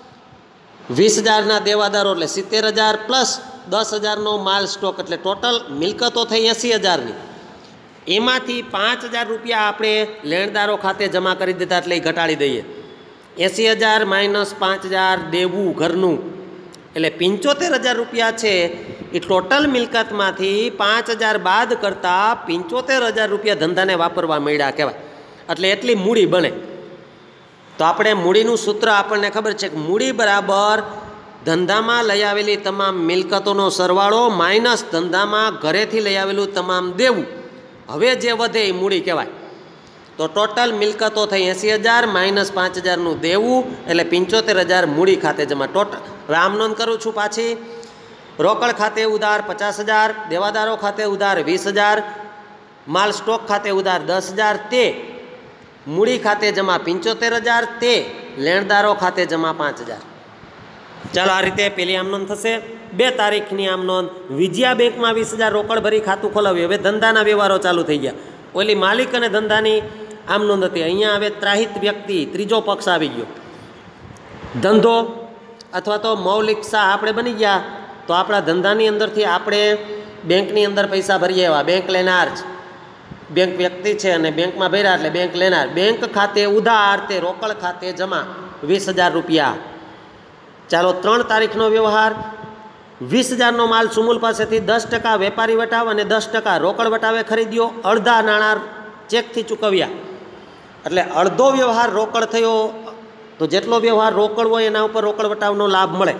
વીસ હજારના દેવાદારો એટલે સિત્તેર હજાર પ્લસ દસ હજારનો માલ સ્ટોક એટલે ટોટલ મિલકતો થઈ એંસી હજારની. એમાંથી પાંચ હજાર રૂપિયા આપણે લેણદારો ખાતે જમા કરી દીધા એટલે એ ઘટાડી દઈએ. એંસી હજાર માઇનસ પાંચ હજાર દેવું ઘરનું એટલે પંચોતેર હજાર રૂપિયા છે એ ટોટલ મિલકતમાંથી પાંચ હજાર બાદ કરતાં પંચોતેર હજાર રૂપિયા ધંધાને વાપરવા મળ્યા કહેવાય. એટલે એટલી મૂડી બને. તો આપણે મૂડીનું સૂત્ર આપણને ખબર છે કે મૂડી બરાબર ધંધામાં લઈ આવેલી તમામ મિલકતોનો સરવાળો માઇનસ ધંધામાં ઘરેથી લઈ આવેલું તમામ દેવું. હવે જે વધે એ મૂડી કહેવાય. તો ટોટલ મિલકતો થઈ એંસી હજાર માઇનસ પાંચ હજારનું દેવું એટલે પંચોતેર હજાર મૂડી ખાતે જમા. ટોટલ હવે આમ નોંધ કરું છું પાછી. રોકડ ખાતે ઉધાર પચાસ હજાર, દેવાદારો ખાતે ઉધાર વીસ હજાર, માલ સ્ટોક ખાતે ઉધાર દસ હજાર. તે મૂડી ખાતે જમા પંચોતેર હજાર. તે લેણદારો ખાતે જમા પાંચ હજાર. ચાલો આ રીતે પેલી આમ નોંધ થશે. બે તારીખની આમ નોંધ. વિજયા બેંકમાં વીસ હજાર રોકડ ભરી ખાતું ખોલાવ્યું. હવે ધંધાના વ્યવહારો ચાલુ થઈ ગયા. ઓલી માલિક અને ધંધાની આમ નોંધ હતી. અહીંયા હવે ત્રાહિત વ્યક્તિ ત્રીજો પક્ષ આવી ગયો. ધંધો અથવા તો મૌલિક શાહ આપણે બની ગયા. તો આપણા ધંધાની અંદરથી આપણે બેંકની અંદર પૈસા ભરીએ એવા બેંક લેનાર જ. બેંક વ્યક્તિ છે અને બેંકમાં ભર્યા એટલે બેંક લેનાર. બેંક ખાતે ઉધાર તે રોકડ ખાતે જમા વીસ હજાર રૂપિયા. ચાલો ત્રણ તારીખનો વ્યવહાર. વીસ હજારનો માલ સુમુલ પાસેથી દસ ટકા વેપારી વટાવ અને દસ ટકા રોકડ વટાવે ખરીદ્યો. અડધા નાણાં ચેકથી ચૂકવ્યા. એટલે અડધો વ્યવહાર રોકડ થયો. તો જેટલો વ્યવહાર રોકડ હોય એના ઉપર રોકડ વટાવનો લાભ મળે.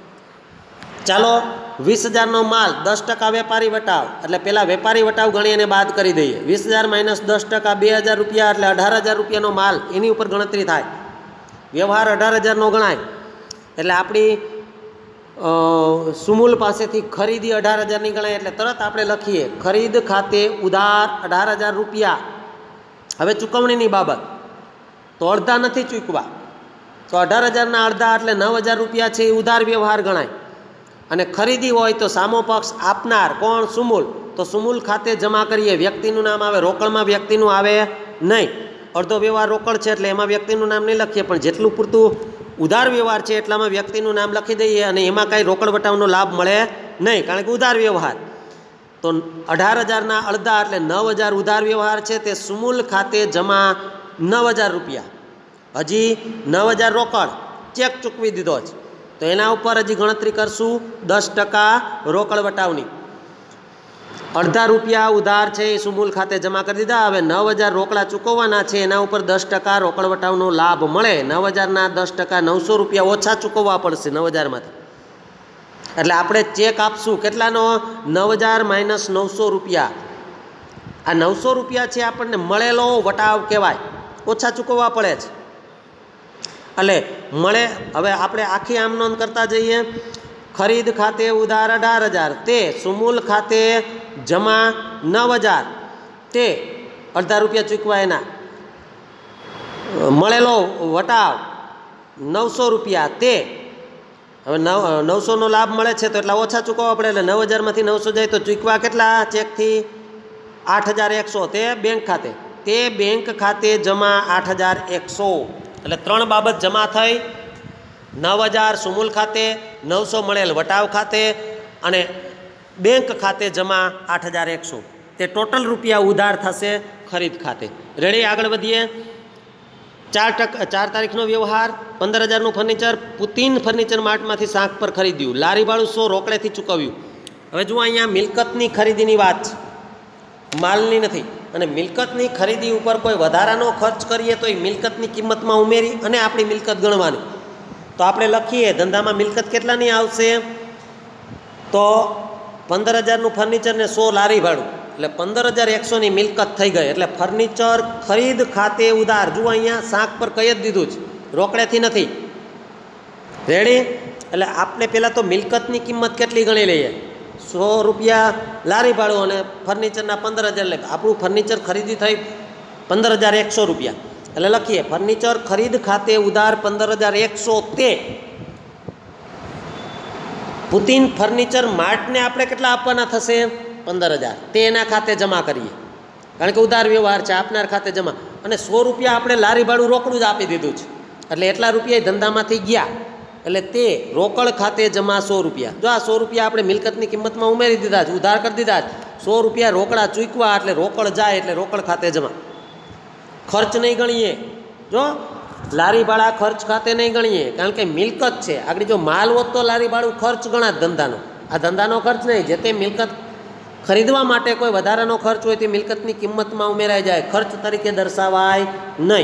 ચાલો વીસ હજારનો માલ દસ ટકા વેપારી વટાવ એટલે પહેલાં વેપારી વટાવ ગણી અને બાદ કરી દઈએ. વીસ હજાર માઇનસ દસ ટકા બે હજાર રૂપિયા એટલે અઢાર હજાર રૂપિયાનો માલ એની ઉપર ગણતરી થાય. વ્યવહાર અઢાર હજારનો ગણાય એટલે આપણી સુમૂલ પાસેથી ખરીદી અઢાર હજારની ગણાય એટલે તરત આપણે લખીએ ખરીદ ખાતે ઉધાર અઢાર હજાર રૂપિયા. હવે ચૂકવણીની બાબત તો અડધા નથી ચૂકવા, તો અઢાર હજારના અડધા એટલે નવ હજાર રૂપિયા છે એ ઉધાર વ્યવહાર ગણાય. અને ખરીદી હોય તો સામો પક્ષ આપનાર કોણ? સુમૂલ. તો સુમૂલ ખાતે જમા કરીએ. વ્યક્તિનું નામ આવે, રોકડમાં વ્યક્તિનું આવે નહીં. અડધો વ્યવહાર રોકડ છે એટલે એમાં વ્યક્તિનું નામ નહીં લખીએ, પણ જેટલું પૂરતું ઉધાર વ્યવહાર છે એટલામાં વ્યક્તિનું નામ લખી દઈએ અને એમાં કાંઈ રોકડ વટાવનો લાભ મળે નહીં, કારણ કે ઉધાર વ્યવહાર. તો અઢાર હજારના અડધા એટલે નવ હજાર ઉધાર વ્યવહાર છે તે સુમૂલ ખાતે જમા નવ હજાર રૂપિયા. હજી નવ હજાર રોકડ ચેક ચૂકવી દીધો છે તો એના ઉપર હજી ગણતરી કરશું દસ ટકા રોકડ વટાવની. અડધા રૂપિયા ઉધાર છે એ સુમૂલ ખાતે જમા કરી દીધા. હવે નવ હજાર રોકડા ચૂકવવાના છે, એના ઉપર દસ ટકા રોકડ વટાવનો લાભ મળે. નવ હજારના દસ ટકા નવસો રૂપિયા ઓછા ચૂકવવા પડશે નવ હજારમાંથી. એટલે આપણે ચેક આપશું કેટલાનો? નવ હજાર માઇનસ નવસો રૂપિયા. આ નવસો રૂપિયા છે આપણને મળેલો વટાવ કહેવાય, ઓછા ચૂકવવા પડે છે એટલે મળે. હવે આપણે આખી આમ નોંધ કરતા જઈએ. ખરીદ ખાતે ઉધાર અઢાર હજાર તે સુમૂલ ખાતે જમા નવ હજાર તે અડધા રૂપિયા ચૂકવા એના મળેલો વટાવ નવસો રૂપિયા તે હવે નવ નવસોનો લાભ મળે છે તો એટલા ઓછા ચૂકવવા પડે એટલે નવ હજારમાંથી નવસો જાય તો ચૂકવા કેટલા? ચેકથી આઠ હજાર એકસો તે બેંક ખાતે તે બેંક ખાતે જમા આઠ હજાર એકસો. એટલે ત્રણ બાબત જમા થઈ. નવ હજાર સુમૂલ ખાતે, નવસો મળેલ વટાવ ખાતે અને બેંક ખાતે જમા આઠ હજાર એકસો. તે ટોટલ રૂપિયા ઉધાર થશે ખરીદ ખાતે. રેડી, આગળ વધીએ. ચાર ટકા ચાર તારીખનો વ્યવહાર. પંદર હજારનું ફર્નિચર પુતિન ફર્નિચર માર્ટમાંથી શાંખ પર ખરીદ્યું. લારી ભાડું સો રોકડેથી ચૂકવ્યું. હવે જુઓ અહીંયા મિલકતની ખરીદીની વાત છે, માલની નથી. અને મિલકતની ખરીદી ઉપર કોઈ વધારાનો ખર્ચ કરીએ તો એ મિલકતની કિંમતમાં ઉમેરી અને આપણી મિલકત ગણવાની. તો આપણે લખીએ ધંધામાં મિલકત કેટલાની આવશે? તો પંદર હજારનું ફર્નિચર ને સો લારી ભાડું એટલે પંદર હજાર એકસોની મિલકત થઈ ગઈ. એટલે ફર્નિચર ખરીદ ખાતે ઉધાર. જુઓ અહીંયા શાંખ પર કહી જ દીધું છે, રોકડેથી નથી. રેડી? એટલે આપણે પહેલાં તો મિલકતની કિંમત કેટલી ગણી લઈએ? સો રૂપિયા લારી ભાડું અને ફર્નિચરના પંદર હજાર. એટલે આપણું ફર્નિચર ખરીદી થઈ પંદર હજાર એકસો રૂપિયા. એટલે લખીએ ફર્નિચર ખરીદ ખાતે ઉધાર પંદર હજાર એકસો તે પુતિન ફર્નિચર માર્ટને આપણે કેટલા આપવાના થશે? પંદર હજાર. તે એના ખાતે જમા કરીએ કારણ કે ઉધાર વ્યવહાર છે, આપનાર ખાતે જમા. અને સો રૂપિયા આપણે લારી ભાડું રોકડું જ આપી દીધું છે એટલે એટલા રૂપિયા ધંધામાંથી ગયા એટલે તે રોકડ ખાતે જમા સો રૂપિયા. જો આ સો રૂપિયા આપણે મિલકતની કિંમતમાં ઉમેરી દીધા છે, ઉધાર કરી દીધા છે. સો રૂપિયા રોકડા ચૂકવા એટલે રોકડ જાય એટલે રોકડ ખાતે જમા. ખર્ચ નહીં ગણીએ, જો લારી ભાડા ખર્ચ ખાતે નહીં ગણીએ કારણ કે મિલકત છે. આગળ જો માલ હોત તો લારી ભાડું ખર્ચ ગણા ધંધાનો. આ ધંધાનો ખર્ચ નહીં. જે તે મિલકત ખરીદવા માટે કોઈ વધારાનો ખર્ચ હોય તે મિલકતની કિંમતમાં ઉમેરાઈ જાય, ખર્ચ તરીકે દર્શાવાય નહીં.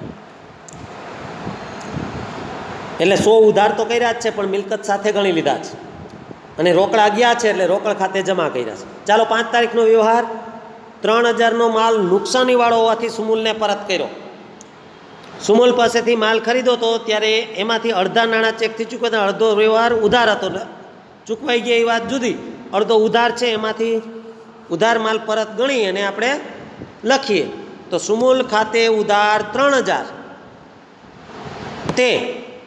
એટલે સો ઉધાર તો કર્યા જ છે પણ મિલકત સાથે ગણી લીધા છે અને રોકડા ગયા છે એટલે રોકડ ખાતે જમા કર્યા છે. ચાલો પાંચ તારીખનો વ્યવહાર. ત્રણ હજારનો માલ નુકસાનીવાળો હોવાથી સુમૂલને પરત કર્યો. સુમૂલ પાસેથી માલ ખરીદો તો ત્યારે એમાંથી અડધા નાણાં ચેકથી ચૂકવતા, અડધો વ્યવહાર ઉધાર હતો ચૂકવાઈ ગયા એ વાત જુદી. અડધો ઉધાર છે એમાંથી ઉધાર માલ પરત ગણી અને આપણે લખીએ તો સુમૂલ ખાતે ઉધાર ત્રણ હજાર તે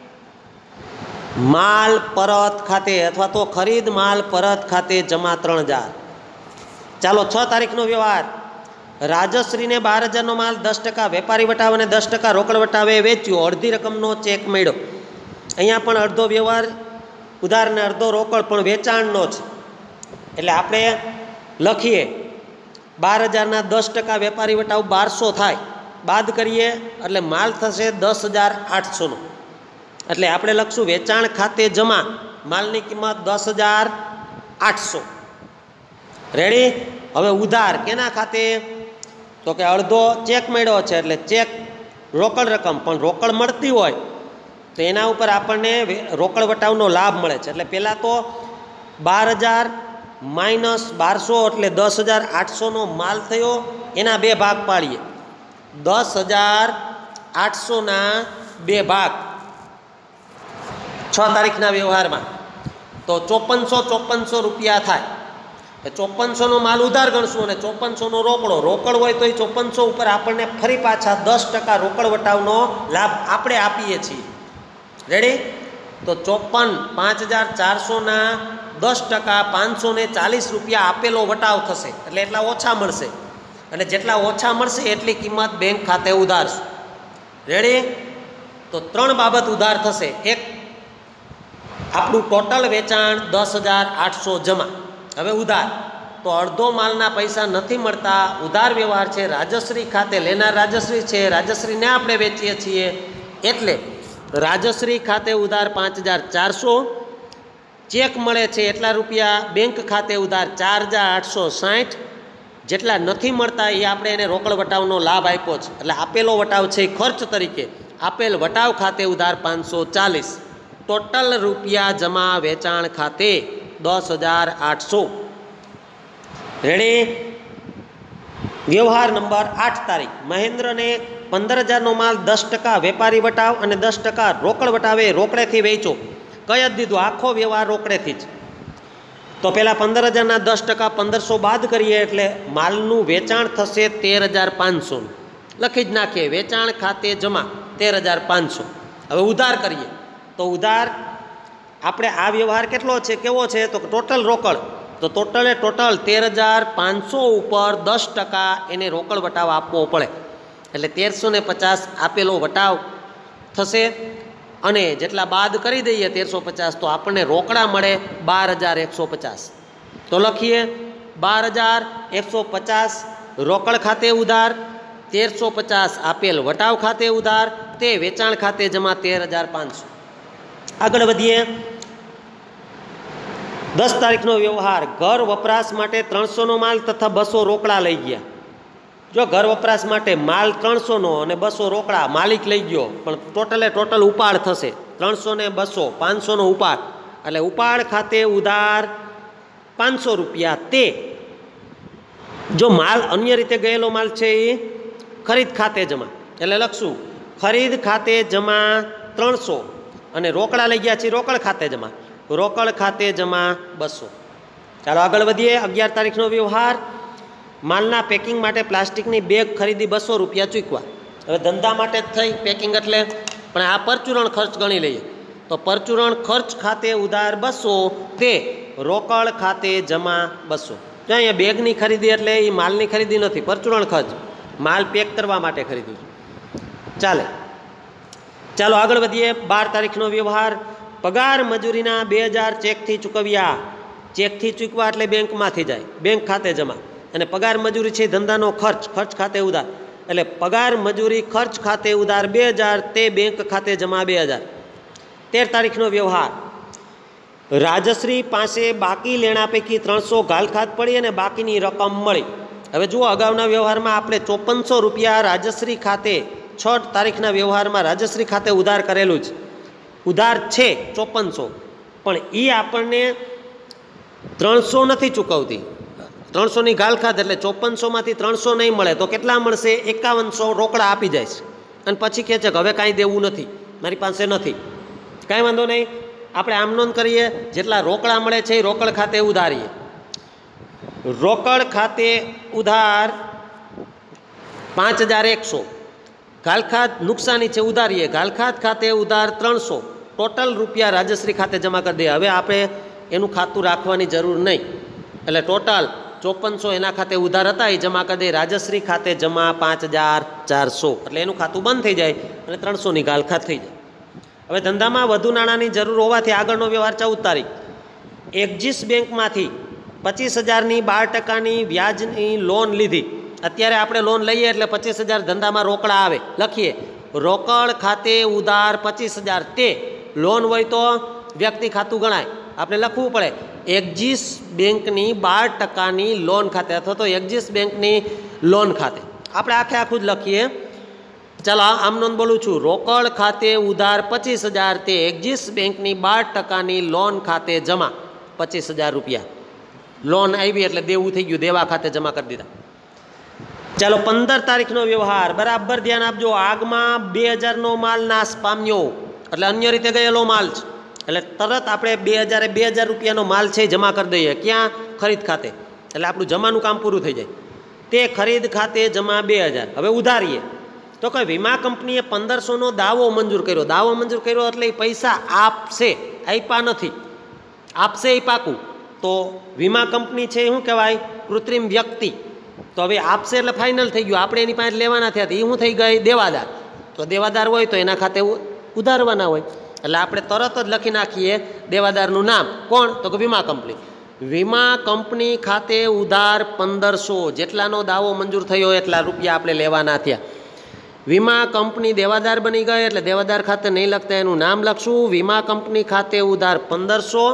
માલ પરત ખાતે અથવા તો ખરીદ માલ પરત ખાતે જમા ત્રણ હજાર. ચાલો છ તારીખનો વ્યવહાર. રાજશ્રીને બાર હજારનો માલ દસ ટકા વેપારી વટાવે અને દસ ટકા રોકડ વટાવે વેચ્યો. અડધી રકમનો ચેક મળ્યો. અહીંયા પણ અડધો વ્યવહાર ઉધાર ને અડધો રોકડ પણ વેચાણનો છે એટલે આપણે લખીએ બાર હજારના દસ ટકા વેપારી વટાવ બારસો થાય, બાદ કરીએ એટલે માલ થશે દસ હજાર આઠસોનો. એટલે આપણે લખશું વેચાણ ખાતે જમા માલની કિંમત દસ હજાર આઠસો. રેડી? હવે ઉધાર કેના ખાતે? તો કે અડધો ચેક મળ્યો છે એટલે ચેક રોકડ રકમ પણ રોકડ મળતી હોય તો એના ઉપર આપણને રોકડ વટાવનો લાભ મળે છે. એટલે પહેલાં તો બાર હજાર માઇનસ બારસો એટલે દસ હજાર આઠસોનો માલ થયો. એના બે ભાગ પાડીએ. દસ હજાર આઠસોના બે ભાગ છ તારીખના વ્યવહારમાં તો ચોપનસો ચોપનસો રૂપિયા થાય. ચોપનસોનો માલ ઉધાર ગણશું અને ચોપનસોનો રોકડો. રોકડ હોય તો એ ચોપનસો ઉપર આપણને ફરી પાછા દસ ટકા રોકડ વટાવનો લાભ આપણે આપીએ છીએ. રેડી? તો ચોપન પાંચ હજાર ચારસોના દસ ટકા પાંચસો ને ચાલીસ રૂપિયા આપેલો વટાવ થશે, એટલે એટલા ઓછા મળશે. અને જેટલા ઓછા મળશે એટલી કિંમત બેંક ખાતે ઉધાર. રેડી? તો ત્રણ બાબત ઉધાર થશે. એક, આપણું ટોટલ વેચાણ દસ હજાર આઠસો જમા. હવે ઉધાર તો અડધો માલના પૈસા નથી મળતા, ઉધાર વ્યવહાર છે, રાજશ્રી ખાતે લેનાર રાજશ્રી છે, રાજશ્રીને આપણે વેચીએ છીએ, એટલે રાજશ્રી ખાતે ઉધાર પાંચ હજાર ચારસો, ચેક મળે છે એટલા રૂપિયા બેંક ખાતે ઉધાર ચાર હજાર આઠસો સાઠ, જેટલા નથી મળતા એ આપણે એને રોકડ વટાવનો લાભ આપ્યો છે, એટલે આપેલો વટાવ છે એ ખર્ચ તરીકે, આપેલ વટાવ ખાતે ઉધાર પાંચસો ચાલીસ, ટોટલ રૂપિયા જમા વેચાણ ખાતે દસ હજાર આઠસો. રેડી? વ્યવહાર નંબર આઠ તારીખ, મહેન્દ્રને પંદર હજારનો માલ દસ ટકા વેપારી વટાવ અને દસ ટકા રોકડ વટાવે રોકડેથી વેચો. કઈ જ દીધું, આખો વ્યવહાર રોકડેથી જ. તો પહેલાં પંદર હજારના દસ ટકા પંદરસો બાદ કરીએ એટલે માલનું વેચાણ થશે તેર હજાર પાંચસોનું. લખી જ નાખીએ, વેચાણ ખાતે જમા તેર હજાર પાંચસો. હવે ઉધાર કરીએ તો ઉધાર આપણે આ વ્યવહાર કેટલો છે, કેવો છે, તો ટોટલ રોકડ. તો ટોટલે ટોટલ તેર હજાર પાંચસો ઉપર દસ ટકા એને રોકડ વટાવ આપવો પડે, એટલે તેરસો ને પચાસ આપેલો વટાવ થશે. અને જેટલા બાદ કરી દઈએ તેરસો પચાસ તો આપણને રોકડા મળે બાર હજાર એકસો પચાસ. તો લખીએ બાર હજાર એકસો પચાસ રોકડ ખાતે ઉધાર, તેરસો પચાસ આપેલ વટાવ ખાતે ઉધાર, તે વેચાણ ખાતે જમા તેર હજાર પાંચસો. આગળ વધીએ. દસ તારીખનો વ્યવહાર, ઘર વપરાશ માટે ત્રણસોનો માલ તથા બસો રોકડા લઈ ગયા. જો ઘર વપરાશ માટે માલ ત્રણસોનો અને બસો રોકડા માલિક લઈ ગયો, પણ ટોટલે ટોટલ ઉપાડ થશે ત્રણસો ને બસો પાંચસોનો ઉપાડ, એટલે ઉપાડ ખાતે ઉધાર પાંચસો રૂપિયા. તે જો માલ અન્ય રીતે ગયેલો માલ છે એ ખરીદ ખાતે જમા, એટલે લખશું ખરીદ ખાતે જમા ત્રણસો અને રોકડા લઈ ગયા છે રોકડ ખાતે જમા, રોકડ ખાતે જમા બસો. ચાલો આગળ વધીએ. અગિયાર તારીખનો વ્યવહાર, માલના પેકિંગ માટે પ્લાસ્ટિકની બેગ ખરીદી બસો રૂપિયા ચૂકવા. હવે ધંધા માટે જ થઈ પેકિંગ એટલે, પણ આ પરચુરણ ખર્ચ ગણી લઈએ તો પરચુરણ ખર્ચ ખાતે ઉધાર બસો, તે રોકડ ખાતે જમા બસો. જો અહીંયા બેગની ખરીદી એટલે એ માલની ખરીદી નથી, પરચુરણ ખર્ચ માલ પેક કરવા માટે ખરીદ્યું. ચાલે, ચાલો આગળ વધીએ. બાર તારીખનો વ્યવહાર, પગાર મજૂરીના બે હજાર ચેકથી ચૂકવ્યા. ચેકથી ચૂકવા એટલે બેંકમાંથી જાય, બેંક ખાતે જમા. અને પગાર મજૂરી છે ધંધાનો ખર્ચ, ખર્ચ ખાતે ઉધાર, એટલે પગાર મજૂરી ખર્ચ ખાતે ઉધાર બે હજાર, તે બેંક ખાતે જમા બે હજાર. તેર તારીખનો વ્યવહાર, રાજશ્રી પાસે બાકી લેણા પૈકી ત્રણસો ગાલખાત પડી અને બાકીની રકમ મળી. હવે જુઓ, અગાઉના વ્યવહારમાં આપણે ચોપનસો રૂપિયા રાજશ્રી ખાતે, છ તારીખના વ્યવહારમાં રાજશ્રી ખાતે ઉધાર કરેલું જ, ઉધાર છે ચોપનસો, પણ એ આપણને ત્રણસો નથી ચૂકવતી, ત્રણસોની ગાલખાત, એટલે ચોપનસોમાંથી ત્રણસો નહીં મળે તો કેટલા મળશે, એકાવનસો રોકડા આપી જાય છે. અને પછી કહે છે કે હવે કાંઈ દેવું નથી, મારી પાસે નથી. કાંઈ વાંધો નહીં, આપણે આમ નોંધ કરીએ, જેટલા રોકડા મળે છે એ રોકડ ખાતે ઉધારીએ. રોકડ ખાતે ઉધાર પાંચ હજાર એકસો, ગાલખાત નુકસાની છે ઉધારીએ, ગાલખાત ખાતે ઉધાર ત્રણસો, ટોટલ રૂપિયા રાજશ્રી ખાતે જમા કરી દઈએ. હવે આપણે એનું ખાતું રાખવાની જરૂર નહીં, એટલે ટોટલ ચોપનસો એના ખાતે ઉધાર હતા એ જમા કરી દે, રાજશ્રી ખાતે જમા પાંચ હજાર ચારસો, એટલે એનું ખાતું બંધ થઈ જાય અને ત્રણસોની ગાલખાત થઈ જાય. હવે ધંધામાં વધુ નાણાંની જરૂર હોવાથી આગળનો વ્યવહાર ચૌદ તારીખ, એક્ઝિસ બેંકમાંથી પચીસ હજારની બાર ટકાની વ્યાજની લોન લીધી. અત્યારે આપણે લોન લઈએ એટલે પચીસ હજાર ધંધામાં રોકડા આવે, લખીએ રોકડ ખાતે ઉધાર પચીસ હજાર, તે લોન હોય તો વ્યક્તિ ખાતું ગણાય, આપણે લખવું પડે એક્ઝિસ બેંકની બાર ટકાની લોન ખાતે અથવા તો એક્ઝિસ બેંકની લોન ખાતે, આપણે આખે આખું જ લખીએ. ચાલો આમ નોંધ બોલું છું, રોકડ ખાતે ઉધાર પચીસ હજાર, તે એક્ઝિસ બેંકની બાર ટકાની લોન ખાતે જમા પચીસ હજાર રૂપિયા. લોન આવી એટલે દેવું થઈ ગયું, દેવા ખાતે જમા કરી દીધા. ચાલો પંદર તારીખનો વ્યવહાર, બરાબર ધ્યાન આપજો. આગમાં બે હજારનો માલ નાશ પામ્યો, એટલે અન્ય રીતે ગયેલો માલ છે. એટલે તરત આપણે બે હજારે બે હજાર રૂપિયાનો માલ છે જમા કરી દઈએ. ક્યાં? ખરીદ ખાતે. એટલે આપણું જમાનું કામ પૂરું થઈ જાય. તે ખરીદ ખાતે જમા બે હજાર. હવે ઉધારીએ તો કે વીમા કંપનીએ પંદરસોનો દાવો મંજૂર કર્યો. દાવો મંજૂર કર્યો એટલે એ પૈસા આપશે, આપ્યા નથી. આપશે એ પાકું. તો વીમા કંપની છે એ શું કહેવાય? કૃત્રિમ વ્યક્તિ. તો હવે આપશે એટલે ફાઇનલ થઈ ગયું. આપણે એની પાસે લેવાના થયા હતા, એ શું થઈ ગઈ? દેવાદાર. તો દેવાદાર હોય તો એના ખાતે ઉધારવાના હોય. એટલે આપણે તરત જ લખી નાખીએ દેવાદારનું નામ. કોણ? તો કે વીમા કંપની. વીમા કંપની ખાતે ઉધાર પંદરસો. જેટલાનો દાવો મંજૂર થયો એટલા રૂપિયા આપણે લેવાના થયા. વીમા કંપની દેવાદાર બની ગઈ એટલે દેવાદાર ખાતે નહીં લખતા એનું નામ લખશું. વીમા કંપની ખાતે ઉધાર પંદરસો.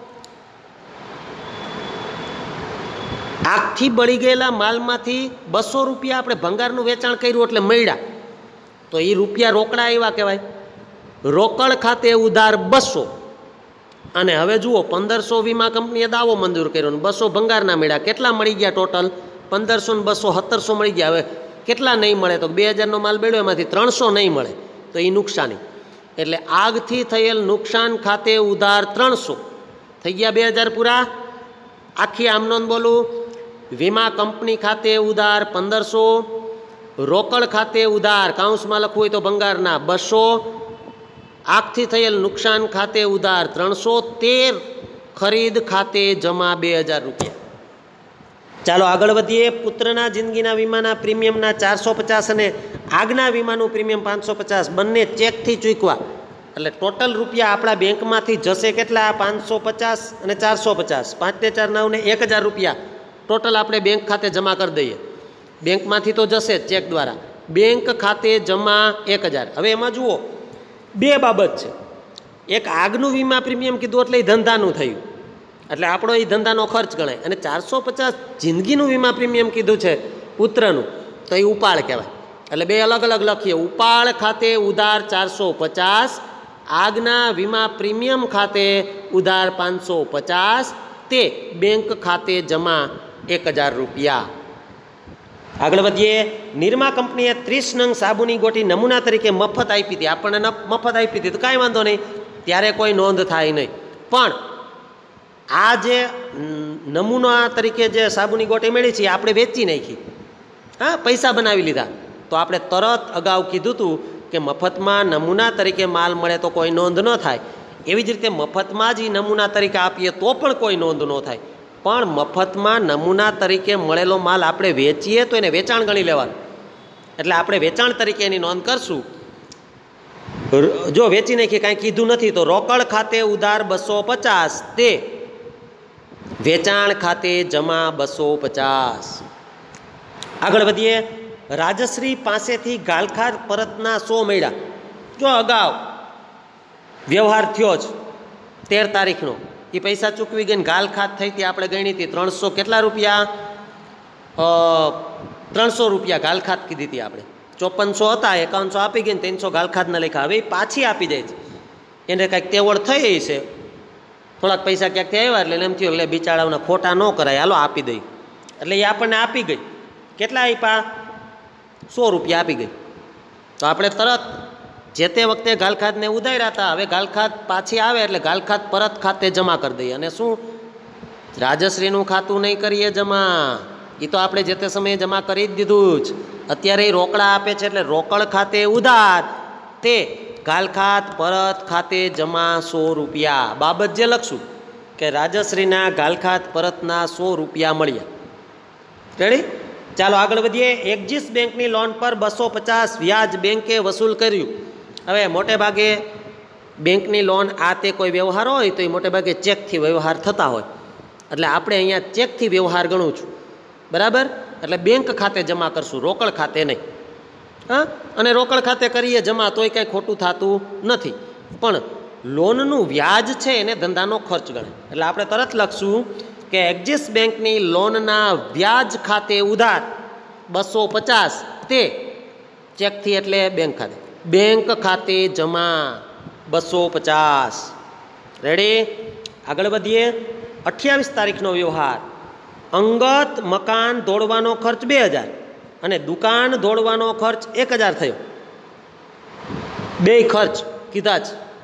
આગથી બળી ગયેલા માલમાંથી બસો રૂપિયા આપણે ભંગારનું વેચાણ કર્યું એટલે મળ્યા, તો એ રૂપિયા રોકડા આવ્યા કહેવાય. રોકડ ખાતે ઉધાર બસો. અને હવે જુઓ, પંદરસો વીમા કંપનીએ દાવો મંજૂર કર્યો ને બસો ભંગારના મળ્યા. કેટલા મળી ગયા ટોટલ? પંદરસો ને બસો સત્તરસો મળી ગયા. હવે કેટલા નહીં મળે? તો બે હજારનો માલ બેડ્યો એમાંથી ત્રણસો નહીં મળે, તો એ નુકસાની. એટલે આગથી થયેલ નુકસાન ખાતે ઉધાર ત્રણસો. થઈ ગયા બે હજાર પૂરા. આખી આમનોંધ બોલું. વીમા કંપની ખાતે ઉધાર પંદરસો. રોકડ ખાતે ઉધાર, કાઉન્સમાં લખવું હોય તો ભંગારના, બસો. આગથી થયેલ નુકસાન ખાતે ઉધાર ત્રણસો. તેર ખરીદ ખાતે જમા બે હજાર રૂપિયા. ચાલો આગળ વધીએ. પુત્રના જિંદગીના વીમાના પ્રીમિયમના ચારસો પચાસ અને આગના વીમાનું પ્રીમિયમ પાંચસો પચાસ બંને ચેકથી ચૂકવા. એટલે ટોટલ રૂપિયા આપણા બેંકમાંથી જશે કેટલા? પાંચસો પચાસ અને ચારસો પચાસ. પાંચ ને ચાર નવ ને એક હજાર રૂપિયા ટોટલ આપણે બેંક ખાતે જમા કરી દઈએ. બેંકમાંથી તો જશે જ ચેક દ્વારા. બેંક ખાતે જમા એક હજાર. હવે એમાં જુઓ, બે બાબત છે. એક આગનું વીમા પ્રીમિયમ કીધું એટલે એ ધંધાનું થયું, એટલે આપણો એ ધંધાનો ખર્ચ ગણાય. અને ચારસો પચાસ જિંદગીનું વીમા પ્રીમિયમ કીધું છે પુત્રનું, તો એ ઉપાડ કહેવાય. એટલે બે અલગ અલગ લખીએ. ઉપાડ ખાતે ઉધાર ચારસો પચાસ. આગના વીમા પ્રીમિયમ ખાતે ઉધાર પાંચસો પચાસ. તે બેંક ખાતે જમા એક હજાર રૂપિયા. આગળ વધીએ. નિરમા કંપનીએ ત્રીસ નંગ સાબુની ગોટી નમૂના તરીકે મફત આપી હતી. આપણને મફત આપી હતી તો કાંઈ વાંધો નહીં, ત્યારે કોઈ નોંધ થાય નહીં. પણ આ જે નમૂના તરીકે જે સાબુની ગોટી મળી છે આપણે વેચી નાખી, હા, પૈસા બનાવી લીધા, તો આપણે તરત અગાઉ કીધું હતું કે મફતમાં નમૂના તરીકે માલ મળે તો કોઈ નોંધ ન થાય. એવી જ રીતે મફતમાં જ એ નમૂના તરીકે આપીએ તો પણ કોઈ નોંધ ન થાય. પણ મફતમાં નમૂના તરીકે મળેલો માલ આપણે વેચીએ તો એને વેચાણ ગણી લેવાનું. એટલે આપણે વેચાણ તરીકે એની નોંધ કરશું. જો વેચી નાખીએ, કાંઈ કીધું નથી, તો રોકડ ખાતે ઉધાર બસો પચાસ. તે વેચાણ ખાતે જમા બસો પચાસ. આગળ વધીએ. રાજશ્રી પાસેથી ગાલખાત પરતના સો મળ્યા. જો અગાઉ વ્યવહાર થયો જ તેર તારીખનો, એ પૈસા ચૂકવી ગઈ ને ગાલખાત થઈ હતી, આપણે ગણી હતી ત્રણસો કેટલા રૂપિયા? ત્રણસો રૂપિયા ગાલખાત કીધી હતી આપણે. ચોપનસો હતા, એકાવનસો આપી ગઈ ને ત્રણસો ગાલખાતના લેખા. હવે એ પાછી આપી જાય છે. એને કાંઈક તેવડ થઈ છે, થોડાક પૈસા ક્યાંકથી આવ્યા એટલે એમ થયું એટલે બિચારાઓના ખોટા ન કરાય, હાલો આપી દઈ. એટલે એ આપણને આપી ગઈ. કેટલા આપ્યા? સો રૂપિયા આપી ગઈ. તો આપણે તરત જે તે વખતે ગાલખાતને ઉધાર્યા હતા, હવે ગાલખાત પાછી આવે એટલે ગાલખાત પરત ખાતે જમા કરી દઈએ. અને શું રાજશ્રીનું ખાતું નહીં કરીએ જમા, એ તો આપણે જે તે સમયે જમા કરી જ દીધું જ. અત્યારે એ રોકડા આપે છે એટલે રોકડ ખાતે ઉધાર. તે ગાલખાત પરત ખાતે જમા સો રૂપિયા. બાબત જે લખશું કે રાજશ્રીના ગાલખાત પરતના સો રૂપિયા મળ્યા. રેડી? ચાલો આગળ વધીએ. એક્ઝિસ બેંકની લોન પર બસો પચાસ વ્યાજ બેંકે વસૂલ કર્યું. હવે મોટે ભાગે બેંકની લોન આ તે કોઈ વ્યવહાર હોય તો એ મોટે ભાગે ચેકથી વ્યવહાર થતા હોય, એટલે આપણે અહીંયા ચેકથી વ્યવહાર ગણું છું, બરાબર? એટલે બેંક ખાતે જમા કરશું, રોકડ ખાતે નહીં. હા, અને રોકડ ખાતે કરીએ જમા તોય કાંઈ ખોટું થતું નથી. પણ લોનનું વ્યાજ છે એને ધંધાનો ખર્ચ ગણે. એટલે આપણે તરત લખશું કે એક્ઝિસ બેંકની લોનના વ્યાજ ખાતે ઉધાર બસો પચાસ. તે ચેકથી એટલે બેંક ખાતે, બેંક ખાતે જમા બસો પચાસ. રેડી? આગળ વધીએ. અઠ્યાવીસ તારીખનો વ્યવહાર. અંગત મકાન દોડવાનો ખર્ચ બે હજાર અને દુકાન દોડવાનો ખર્ચ એક હજાર થયો. બે ખર્ચ કીધા જ.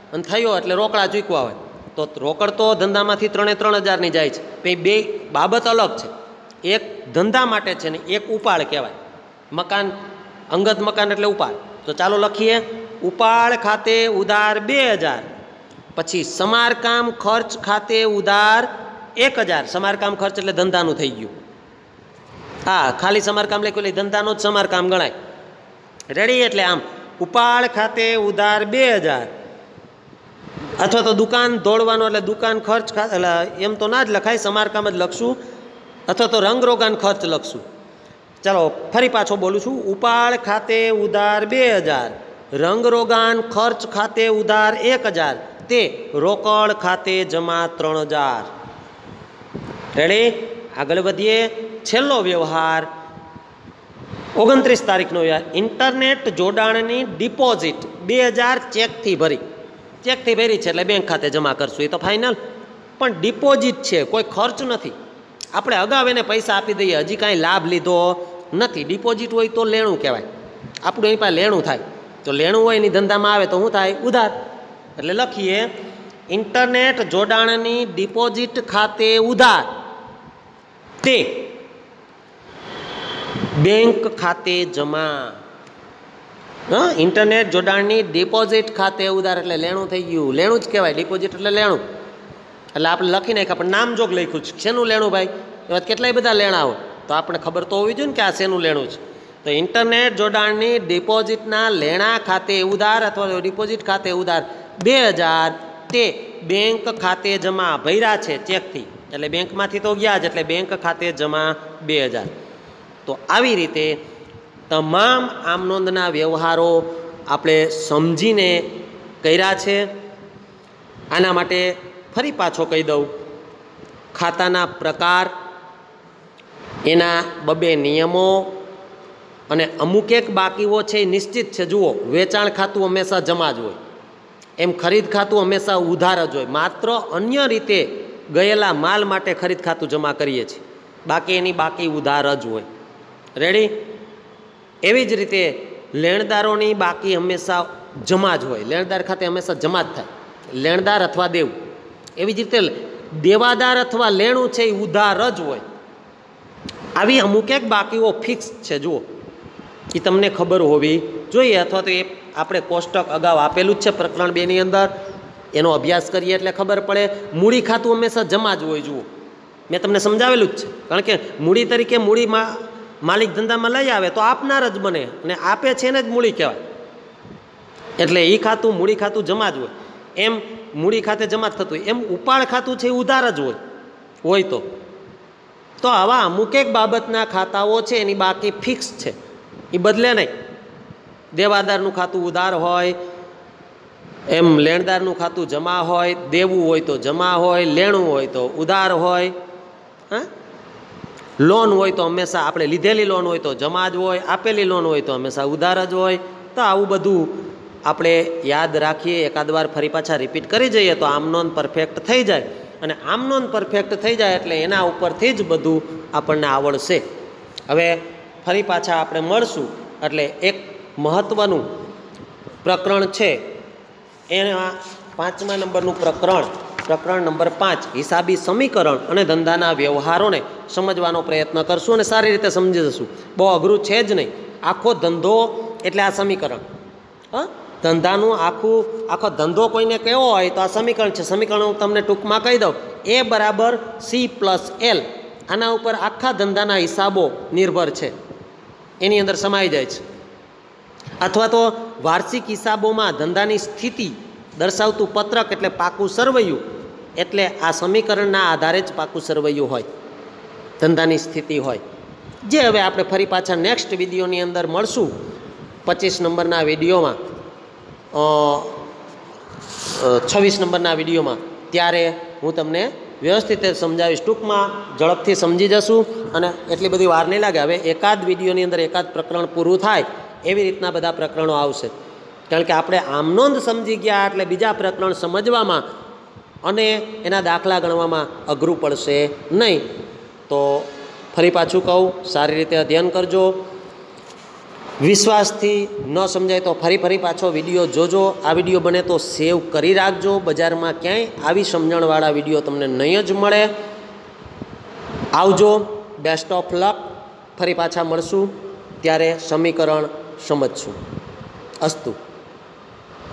અને થયો એટલે રોકડા ચૂકવા હોય તો રોકડ તો ધંધામાંથી ત્રણે ત્રણ હજારની જાય છે. પછી બે બાબત અલગ છે. એક ધંધા માટે છે ને એક ઉપાડ કહેવાય. મકાન અંગત મકાન એટલે ઉપાડ. તો ચાલો લખીએ ઉપાડ ખાતે ઉધાર બે હજાર, પછી સમારકામ ખર્ચ ખાતે ઉધાર એક હજાર. સમારકામ ખર્ચ એટલે ધંધાનું થઈ ગયું. હા, ખાલી સમારકામ લખ્યું એટલે ધંધાનું જ સમારકામ ગણાય. રેડી? એટલે આમ ઉપાડ ખાતે ઉધાર બે હજાર, અથવા તો દુકાન દોડવાનો એટલે દુકાન ખર્ચ એટલે એમ તો ના જ લખાય, સમારકામ જ લખશું, અથવા તો રંગરોગાન ખર્ચ લખશું. ચાલો ફરી પાછો બોલું છું. ઉપાડ ખાતે ઉધાર બે હજાર, રંગરોગાન ખર્ચ ખાતે ઉધાર એક હજાર, તે રોકડ ખાતે જમા ત્રણ હજાર. રેડી? આગળ વધીએ. છેલ્લો વ્યવહાર ઓગણત્રીસ તારીખનો વ્યવહાર. ઇન્ટરનેટ જોડાણની ડિપોઝિટ બે હજાર ચેકથી ભરી. ચેકથી ભરી છે એટલે બેંક ખાતે જમા કરશું, એ તો ફાઇનલ. પણ ડિપોઝિટ છે, કોઈ ખર્ચ નથી. આપણે અગાઉ એને પૈસા આપી દઈએ, હજી કાંઈ લાભ લીધો નથી. ડિપોઝિટ હોય તો લેણું કહેવાય. આપણું એની પાસે લેણું થાય. તો લેણું હોય એની ધંધામાં આવે તો શું થાય? ઉધાર. એટલે લખીએ ઇન્ટરનેટ જોડાણની ડિપોઝિટ ખાતે ઉધાર, તે બેંક ખાતે જમા. હા, ઇન્ટરનેટ જોડાણની ડિપોઝિટ ખાતે ઉધાર એટલે લેણું થઈ ગયું. લેણું જ કહેવાય. ડિપોઝિટ એટલે લેણું. એટલે આપણે લખી નાખ્યા, પણ નામજોગ લખ્યું છે. શેનું લેણું ભાઈ? એમાં કેટલાય બધા લેણા હોય તો આપણે ખબર તો હોવી જોઈએ ને કે આ શેનું લેણું છે. તો ઇન્ટરનેટ જોડાણની ડિપોઝિટના લેણા ખાતે ઉધાર અથવા ડિપોઝિટ ખાતે ઉધાર બે હજાર, તે બેંક ખાતે જમા ભર્યા છે ચેકથી. એટલે બેંકમાંથી તો ગયા જ, એટલે બેંક ખાતે જમા બે હજાર. તો આવી રીતે તમામ આમ નોંધના વ્યવહારો આપણે સમજીને કર્યા છે. આના માટે ફરી પાછો કહી દઉં, ખાતાના પ્રકાર, એના બબે નિયમો, અને અમુક એક બાકીઓ છે એ નિશ્ચિત છે. જુઓ, વેચાણ ખાતું હંમેશા જમા જ હોય, એમ ખરીદ ખાતું હંમેશા ઉધાર જ હોય. માત્ર અન્ય રીતે ગયેલા માલ માટે ખરીદ ખાતું જમા કરીએ છીએ, બાકી એની બાકી ઉધાર જ હોય. રેડી? એવી જ રીતે લેણદારોની બાકી હંમેશા જમા જ હોય. લેણદાર ખાતે હંમેશા જમા જ થાય, લેણદાર અથવા દેવું. એવી જ રીતે દેવાદાર અથવા લેણું છે એ ઉધાર જ હોય. આવી અમુક એક બાકીઓ ફિક્સ છે. જુઓ, એ તમને ખબર હોવી જોઈએ, અથવા તો એ આપણે કોષ્ટક અગાઉ આપેલું જ છે પ્રકરણ બેની અંદર. એનો અભ્યાસ કરીએ એટલે ખબર પડે. મૂડી ખાતું હંમેશા જમા જ હોય. જુઓ, મેં તમને સમજાવેલું જ છે. કારણ કે મૂડી તરીકે મૂડીમાં માલિક ધંધામાં લઈ આવે તો આપનાર જ બને, અને આપે છે એને જ મૂડી કહેવાય. એટલે એ ખાતું મૂડી ખાતું જમા જ હોય. એમ મૂડી ખાતે જમા જ થતું હોય. એમ ઉપાડ ખાતું છે એ ઉધાર જ હોય હોય તો તો આવા અમુક એક બાબતના ખાતાઓ છે એની બાકી ફિક્સ છે, એ બદલે નહીં. દેવાદારનું ખાતું ઉધાર હોય, એમ લેણદારનું ખાતું જમા હોય. દેવું હોય તો જમા હોય, લેણું હોય તો ઉધાર હોય. હા, લોન હોય તો હંમેશા આપણે લીધેલી લોન હોય તો જમા જ હોય, આપેલી લોન હોય તો હંમેશા ઉધાર જ હોય. તો આવું બધું આપણે યાદ રાખીએ. એકાદ વાર ફરી પાછા રિપીટ કરી જઈએ તો આમ નોંધ પરફેક્ટ થઈ જાય. અને આમ નોંધ પરફેક્ટ થઈ જાય એટલે એના ઉપરથી જ બધું આપણને આવડશે. હવે ફરી પાછા આપણે મળશું એટલે એક મહત્ત્વનું પ્રકરણ છે, એના પાંચમા નંબરનું પ્રકરણ પ્રકરણ નંબર પાંચ, હિસાબી સમીકરણ અને ધંધાના વ્યવહારોને સમજવાનો પ્રયત્ન કરશું અને સારી રીતે સમજી જશું. બહુ અઘરું છે જ નહીં. આખો ધંધો એટલે આ સમીકરણ. હા, ધંધાનું આખું આખો ધંધો કોઈને કેવો હોય તો આ સમીકરણ છે. સમીકરણ હું તમને ટૂંકમાં કહી દઉં. એ બરાબર સી પ્લસ એલ. આના ઉપર આખા ધંધાના હિસાબો નિર્ભર છે, એની અંદર સમાઈ જાય છે. અથવા તો વાર્ષિક હિસાબોમાં ધંધાની સ્થિતિ દર્શાવતું પત્રક એટલે પાકું સરવૈયું. એટલે આ સમીકરણના આધારે જ પાકું સરવૈયું હોય, ધંધાની સ્થિતિ હોય. જે હવે આપણે ફરી પાછા નેક્સ્ટ વિડીયોની અંદર મળશું, પચીસ નંબરના વિડીયોમાં, છવ્વીસ નંબરના વિડીયોમાં. ત્યારે હું તમને વ્યવસ્થિત સમજાવીશ. ટૂંકમાં ઝડપથી સમજી જશું અને એટલી બધી વાર નહીં લાગે. હવે એકાદ વિડીયોની અંદર એકાદ પ્રકરણ પૂરું થાય એવી રીતના બધા પ્રકરણો આવશે. કારણ કે આપણે આમ નોંધ સમજી ગયા એટલે બીજા પ્રકરણ સમજવામાં અને એના દાખલા ગણવામાં અઘરું પડશે નહીં. તો ફરી પાછું કહું, સારી રીતે અધ્યયન કરજો. વિશ્વાસથી ન સમજાય તો ફરી ફરી પાછો વિડીયો જોજો. આ વિડીયો બને તો સેવ કરી રાખજો. બજારમાં ક્યાંય આવી સમજણવાળા વિડીયો તમને નહીં જ મળે. આવજો. Best of luck. ફરી પાછા મળશું ત્યારે સમીકરણ સમજશું. અસ્તુ.